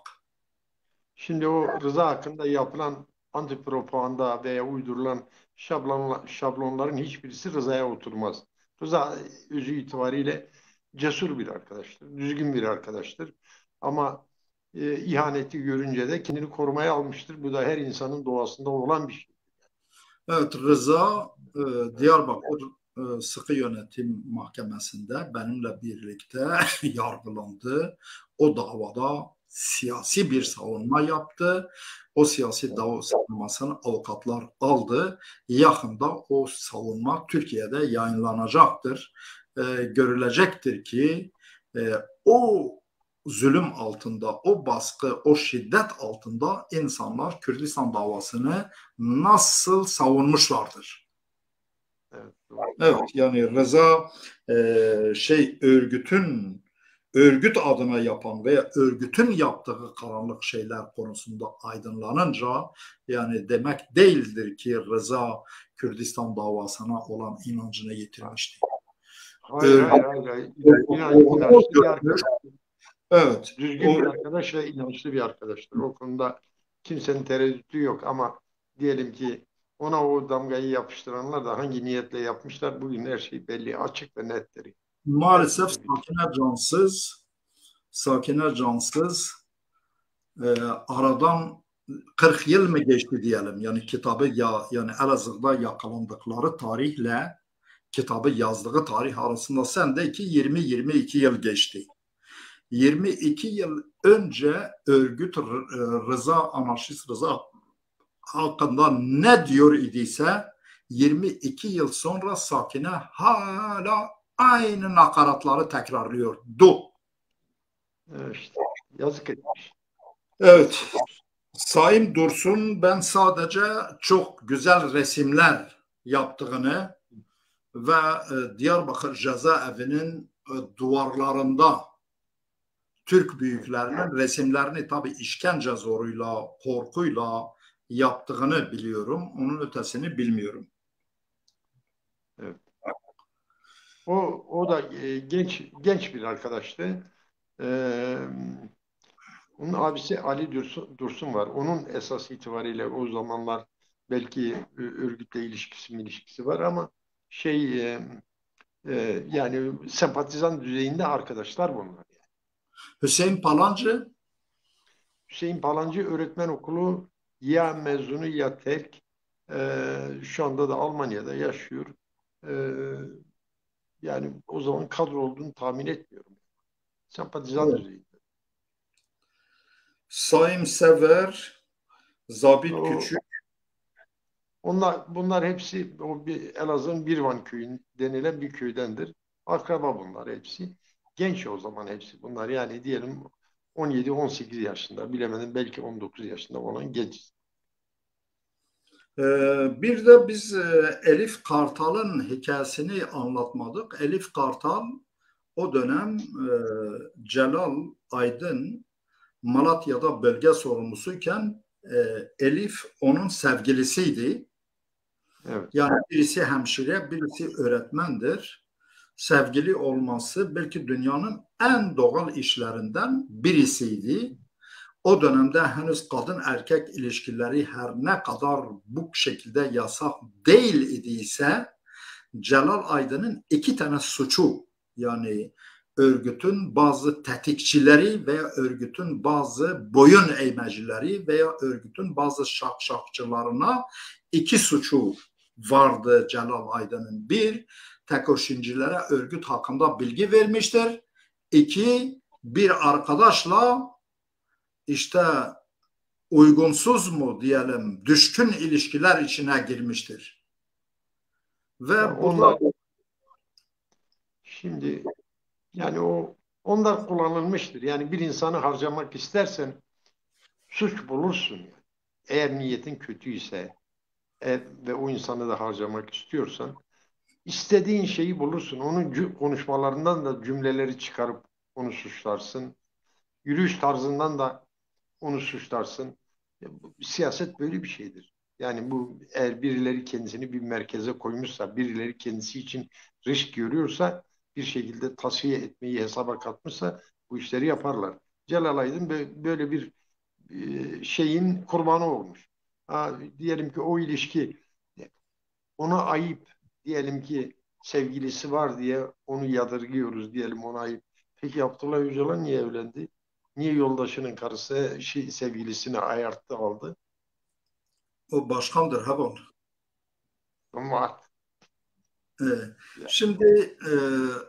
Şimdi o Rıza hakkında yapılan antipropaganda veya uydurulan şablon, şablonların hiçbirisi Rıza'ya oturmaz. Rıza özü itibariyle cesur bir arkadaştır, düzgün bir arkadaştır. Ama e, ihaneti görünce de kendini korumaya almıştır. Bu da her insanın doğasında olan bir şey. Evet, Rıza e, Diyarbakır e, Sıkı Yönetim Mahkemesi'nde benimle birlikte yargılandı. O davada siyasi bir savunma yaptı. O siyasi dava savunmasını avukatlar aldı. Yakında o savunma Türkiye'de yayınlanacaktır. E, görülecektir ki e, o zulüm altında, o baskı, o şiddet altında insanlar Kürdistan davasını nasıl savunmuşlardır. Evet, evet yani Rıza e, şey örgütün örgüt adına yapan veya örgütün yaptığı karanlık şeyler konusunda aydınlanınca yani demek değildir ki Rıza Kürdistan davasına olan inancını yitirmişti. Hayır, hayır, hayır, hayır. İnan, inançlı bir arkadaş. Evet. Düzgün o, bir arkadaş ve inançlı bir arkadaştır. O konuda kimsenin tereddütü yok ama diyelim ki ona o damgayı yapıştıranlar da hangi niyetle yapmışlar bugün her şey belli, açık ve nettir. Maalesef Sakine Cansız Sakine Cansız e, aradan kırk yıl mı geçti diyelim. Yani kitabı ya yani Elazığ'da yakalandıkları tarihle kitabı yazdığı tarih arasında sendeki yirmi yirmi iki yıl geçti. yirmi iki yıl önce örgüt Rıza, anarşist Rıza hakkında ne diyor idiyse yirmi iki yıl sonra Sakine hala aynı nakaratları tekrarlıyordu. İşte, yazık etmiş. Evet. Saim Dursun ben sadece çok güzel resimler yaptığını ve Diyarbakır Cezaevi'nin duvarlarında Türk büyüklerinin resimlerini tabii işkence zoruyla, korkuyla yaptığını biliyorum. Onun ötesini bilmiyorum. Evet. O o da e, genç genç bir arkadaştı. Ee, onun abisi Ali Dursun, Dursun var. Onun esas itibariyle o zamanlar belki örgütle ilişkisi ilişkisi var ama şey e, e, yani sempatizan düzeyinde arkadaşlar bunlar. Hüseyin Palancı Hüseyin Palancı öğretmen okulu ya mezunu ya terk. Ee, şu anda da Almanya'da yaşıyor. Ee, yani o zaman kadro olduğunu tahmin etmiyorum. Sempatizan evet. düzeyinde. Saim Sever, Zabit O, Küçük. onlar, bunlar hepsi o bir Elazığ'ın Birvan köyü denilen bir köydendir. Akraba bunlar hepsi. Genç o zaman hepsi bunlar. Yani diyelim on yedi on sekiz yaşında, bilemedim belki on dokuz yaşında olan genç. Ee, bir de biz e, Elif Kartal'ın hikayesini anlatmadık. Elif Kartal o dönem e, Celal Aydın Malatya'da bölge sorumlusuyken e, Elif onun sevgilisiydi. Evet. Yani birisi hemşire, birisi öğretmendir. Sevgili olması belki dünyanın en doğal işlerinden birisiydi. o dönemde henüz kadın erkek ilişkileri her ne kadar bu şekilde yasak değil idiyse Celal Aydın'ın iki tane suçu, yani örgütün bazı tetikçileri veya örgütün bazı boyun eğmecileri veya örgütün bazı şakşakçılarına iki suçu vardı Celal Aydın'ın. Bir, tekoşincilere örgüt hakkında bilgi vermiştir. İki, bir arkadaşla işte uygunsuz mu diyelim, düşkün ilişkiler içine girmiştir. Ve Ya burada onlar şimdi yani o onlar kullanılmıştır. Yani bir insanı harcamak istersen suç bulursun yani. Eğer niyetin kötüyse e, ve o insanı da harcamak istiyorsan istediğin şeyi bulursun. Onun cü- konuşmalarından da cümleleri çıkarıp onu suçlarsın. Yürüyüş tarzından da onu suçlarsın. Ya bu- siyaset böyle bir şeydir. Yani bu eğer birileri kendisini bir merkeze koymuşsa, birileri kendisi için risk görüyorsa, bir şekilde tasfiye etmeyi hesaba katmışsa bu işleri yaparlar. Celal Aydın bö- böyle bir e, şeyin kurbanı olmuş. Ha, diyelim ki o ilişki ona ayıp. Diyelim ki sevgilisi var diye onu yadırgıyoruz diyelim ona ayıp. Peki Abdullah Öcalan niye evlendi? Niye yoldaşının karısı şey, sevgilisini ayarttı aldı? o başkandır Habon. Ama Ee, Şimdi e,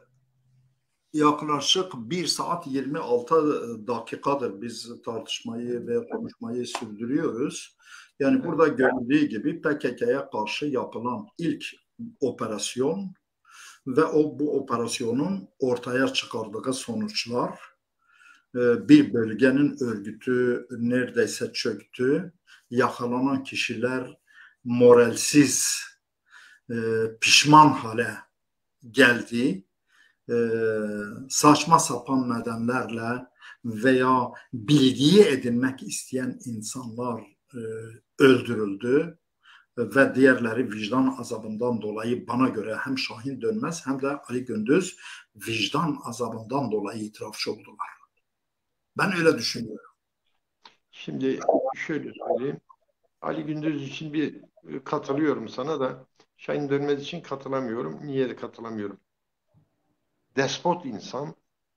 yaklaşık bir saat yirmi altı dakikadır biz tartışmayı ve konuşmayı sürdürüyoruz. Yani burada görüldüğü gibi P K K'ya karşı yapılan ilk operasyon ve o bu operasyonun ortaya çıkardığı sonuçlar, e, bir bölgenin örgütü neredeyse çöktü. Yakalanan kişiler moralsiz, e, pişman hale geldi. E, saçma sapan nedenlerle veya bilgiyi edinmek isteyen insanlar e, öldürüldü ve diğerleri vicdan azabından dolayı bana göre hem Şahin Dönmez hem de Ali Gündüz vicdan azabından dolayı itirafçı oldular. Ben öyle düşünüyorum. şimdi şöyle söyleyeyim. Ali Gündüz için bir e, katılıyorum sana da Şahin Dönmez için katılamıyorum. Niye de katılamıyorum? Despot insan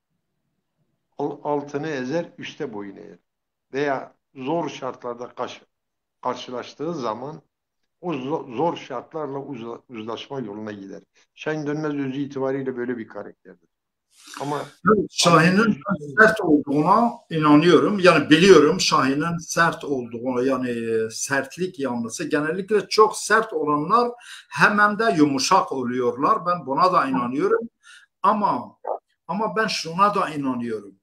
altını ezer, üste boyun eğer. Veya zor şartlarda karşı, karşılaştığı zaman o zor şartlarla uzlaşma yoluna gider. Şahin Dönmez özü itibariyle böyle bir karakterdir. Ama Şahin'in sert olduğuna inanıyorum. Yani biliyorum Şahin'in sert olduğunu, yani sertlik yanlısı. Genellikle çok sert olanlar hemen de yumuşak oluyorlar. Ben buna da inanıyorum. Ama ama ben şuna da inanıyorum.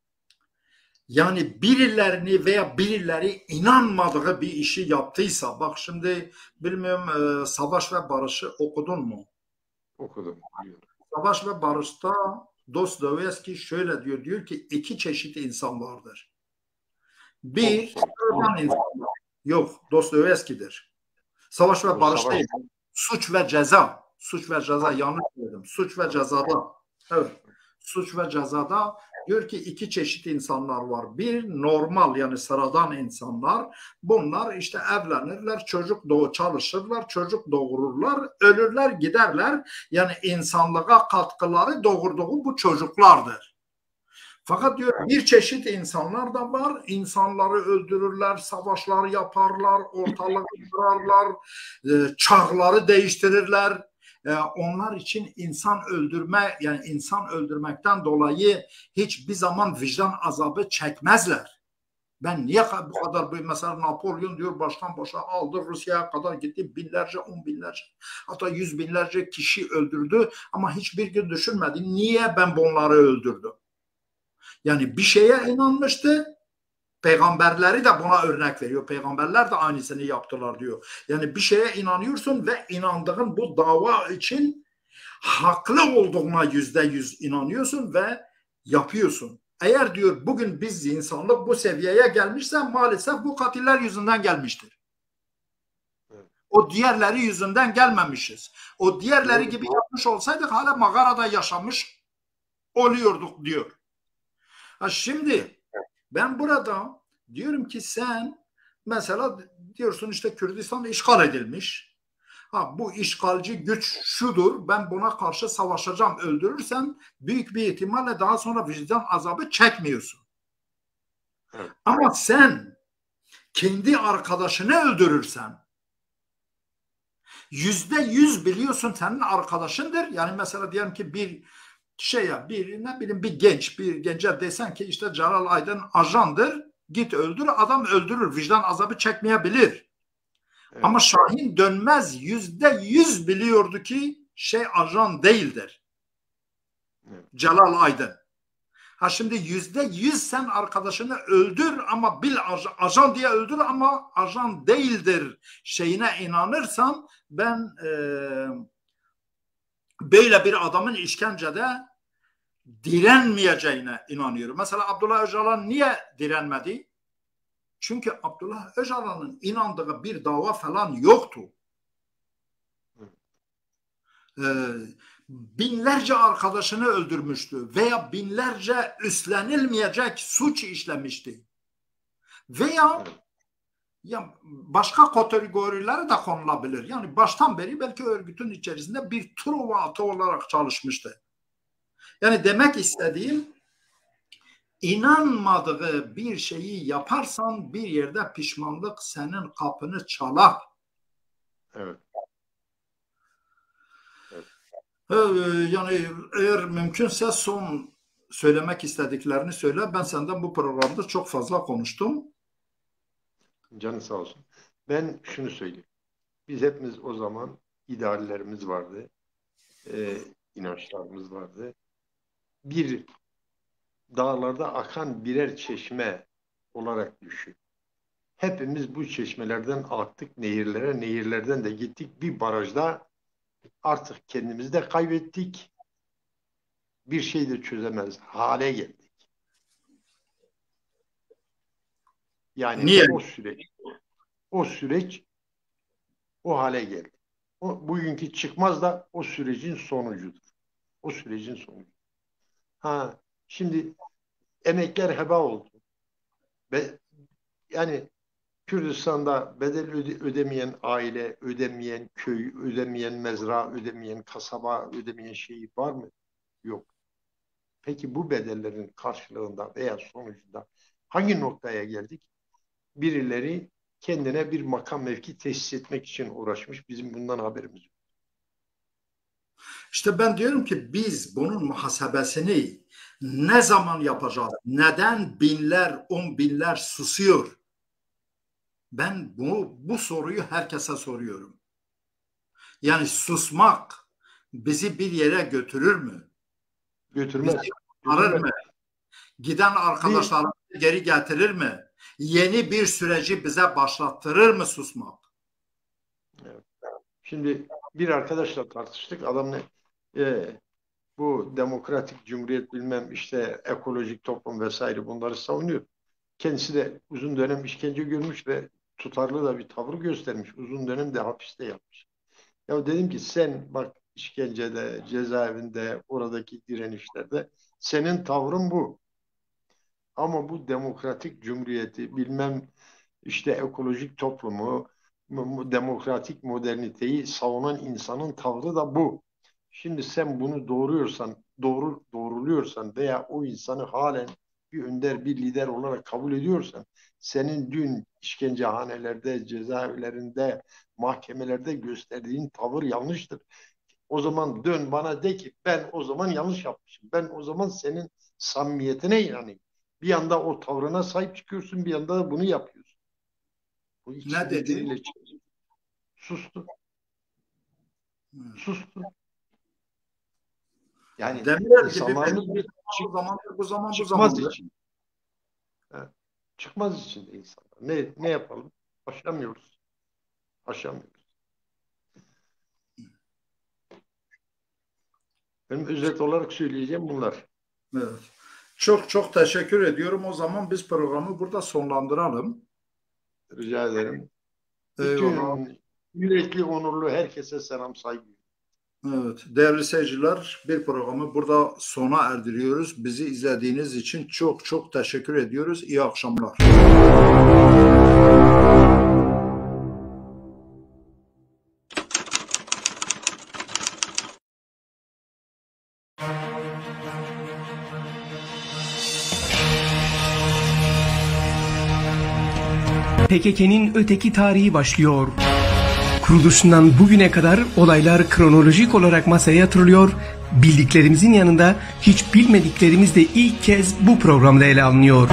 Yani birilerini veya birileri inanmadığı bir işi yaptıysa, bak şimdi bilmiyorum, Savaş ve Barış'ı okudun mu? okudum. Biliyorum. Savaş ve Barış'ta Dostoyevski şöyle diyor, diyor ki iki çeşit insan vardır. Bir, sıradan insanlar. Yok, Dostoyevski'dir. Savaş ve Barış değil. Suç ve Ceza. Suç ve Ceza, yanlış söyledim. Suç ve Ceza'da. Evet. Suç ve Ceza'da diyor ki iki çeşit insanlar var. Bir, normal yani sıradan insanlar. Bunlar işte evlenirler, çocuk doğu çalışırlar, çocuk doğururlar, ölürler, giderler. Yani insanlığa katkıları doğurduğu bu çocuklardır. Fakat diyor bir çeşit insanlar da var. İnsanları öldürürler, savaşlar yaparlar, ortalığı kırarlar, çağları değiştirirler. Onlar için insan öldürme, yani insan öldürmekten dolayı hiçbir zaman vicdan azabı çekmezler. Ben niye bu kadar büyük, mesela Napolyon diyor baştan başa aldı, Rusya'ya kadar gitti, binlerce, on binlerce, hatta yüz binlerce kişi öldürdü ama hiçbir gün düşünmedi. Niye ben bunları öldürdüm? Yani bir şeye inanmıştı. Peygamberleri de buna örnek veriyor. Peygamberler de aynısını yaptılar diyor. Yani bir şeye inanıyorsun ve inandığın bu dava için haklı olduğuna yüzde yüz inanıyorsun ve yapıyorsun. Eğer diyor bugün biz insanlık bu seviyeye gelmişse maalesef bu katiller yüzünden gelmiştir. O diğerleri yüzünden gelmemişiz. O diğerleri gibi yapmış olsaydık hala mağarada yaşamış oluyorduk diyor. Ha şimdi ben burada Diyorum ki sen mesela diyorsun işte Kürdistan işgal edilmiş. Ha, bu işgalci güç şudur, ben buna karşı savaşacağım, öldürürsen büyük bir ihtimalle daha sonra vicdan azabı çekmiyorsun. Evet. Ama sen kendi arkadaşını öldürürsen, yüzde yüz biliyorsun senin arkadaşındır. Yani mesela diyelim ki bir şey ya, bir ne bileyim bir genç, bir gence desen ki işte Celal Aydın ajandır, git öldür, adam öldürür, vicdan azabı çekmeyebilir. Evet. Ama Şahin Dönmez yüzde yüz biliyordu ki şey ajan değildir. Evet. Celal Aydın. Ha şimdi yüzde yüz sen arkadaşını öldür ama bil ajan diye öldür ama ajan değildir şeyine inanırsan ben e, böyle bir adamın işkencede direnmeyeceğine inanıyorum. Mesela Abdullah Öcalan niye direnmedi? Çünkü Abdullah Öcalan'ın inandığı bir dava falan yoktu. Ee, binlerce arkadaşını öldürmüştü veya binlerce üstlenilmeyecek suç işlemişti. Veya ya başka kategorilere de konulabilir. Yani baştan beri belki örgütün içerisinde bir truva atı olarak çalışmıştı. Yani demek istediğim, inanmadığı bir şeyi yaparsan bir yerde pişmanlık senin kapını çalar. Evet. Evet. Yani eğer mümkünse son söylemek istediklerini söyle. Ben senden bu programda çok fazla konuştum. Canı sağ olsun. Ben şunu söyleyeyim. Biz hepimiz o zaman ideallerimiz vardı. E, inançlarımız vardı. Bir dağlarda akan birer çeşme olarak düşün. Hepimiz bu çeşmelerden aktık nehirlere, nehirlerden de gittik. Bir barajda artık kendimizi de kaybettik. Bir şey de çözemez hale geldik. Yani Niye? o süreç, o süreç o hale geldi. O, bugünkü çıkmaz da o sürecin sonucudur. O sürecin sonucu. Ha, şimdi emekler heba oldu. Ve yani Kürdistan'da bedel öde, ödemeyen aile, ödemeyen köy, ödemeyen mezra, ödemeyen kasaba, ödemeyen şey var mı? Yok. Peki bu bedellerin karşılığında veya sonucunda hangi noktaya geldik? Birileri kendine bir makam mevki tesis etmek için uğraşmış. Bizim bundan haberimiz yok. İşte ben diyorum ki biz bunun muhasebesini ne zaman yapacağız? Neden binler, on binler susuyor? Ben bu, bu soruyu herkese soruyorum. Yani susmak bizi bir yere götürür mü? Götürmez. Bizi kurtarır mı? Giden arkadaşlarımızı geri getirir mi? Yeni bir süreci bize başlattırır mı susmak? Evet. Şimdi bir arkadaşla tartıştık. Adam ne? E, bu demokratik cumhuriyet bilmem işte ekolojik toplum vesaire bunları savunuyor. Kendisi de uzun dönem işkence görmüş ve tutarlı da bir tavır göstermiş. Uzun dönem de hapiste yapmış. Ya dedim ki sen bak işkencede, cezaevinde, oradaki direnişlerde senin tavrın bu. Ama bu demokratik cumhuriyeti bilmem işte ekolojik toplumu, demokratik moderniteyi savunan insanın tavrı da bu. Şimdi sen bunu doğruyorsan, doğru doğruluyorsan veya o insanı halen bir önder, bir lider olarak kabul ediyorsan, senin dün işkencehanelerde, cezaevlerinde, mahkemelerde gösterdiğin tavır yanlıştır. O zaman dön bana de ki ben o zaman yanlış yapmışım. Ben o zaman senin samimiyetine inanayım. Bir yanda o tavrına sahip çıkıyorsun, bir yanda da bunu yapıyorsun. Bu ikisi Ne dedi? birbiriyle çelişiyor. Sustu. Hmm. Sustu. Yani Demirel gibi insanlarımız bir bu zaman bu zaman bu çıkmaz zaman. için. Evet. Çıkmaz için de insanlar. Ne, ne yapalım? Aşamıyoruz. Aşamıyoruz. Benim özet olarak söyleyeceğim bunlar. Evet. Çok çok teşekkür ediyorum. O zaman biz programı burada sonlandıralım. Rica ederim. Eyvallah. Bütün yürekli, onurlu herkese selam, saygı. Evet, değerli seyirciler, bir programı burada sona erdiriyoruz. Bizi izlediğiniz için çok çok teşekkür ediyoruz. İyi akşamlar. P K K'nin öteki tarihi başlıyor. Kuruluşundan bugüne kadar olaylar kronolojik olarak masaya yatırılıyor. Bildiklerimizin yanında hiç bilmediklerimiz de ilk kez bu programda ele alınıyor.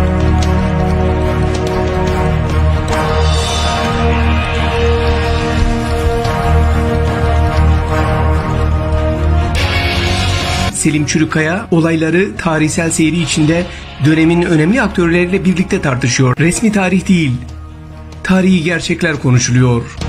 Selim Çürükaya olayları tarihsel seyri içinde dönemin önemli aktörleriyle birlikte tartışıyor. Resmi tarih değil, tarihi gerçekler konuşuluyor.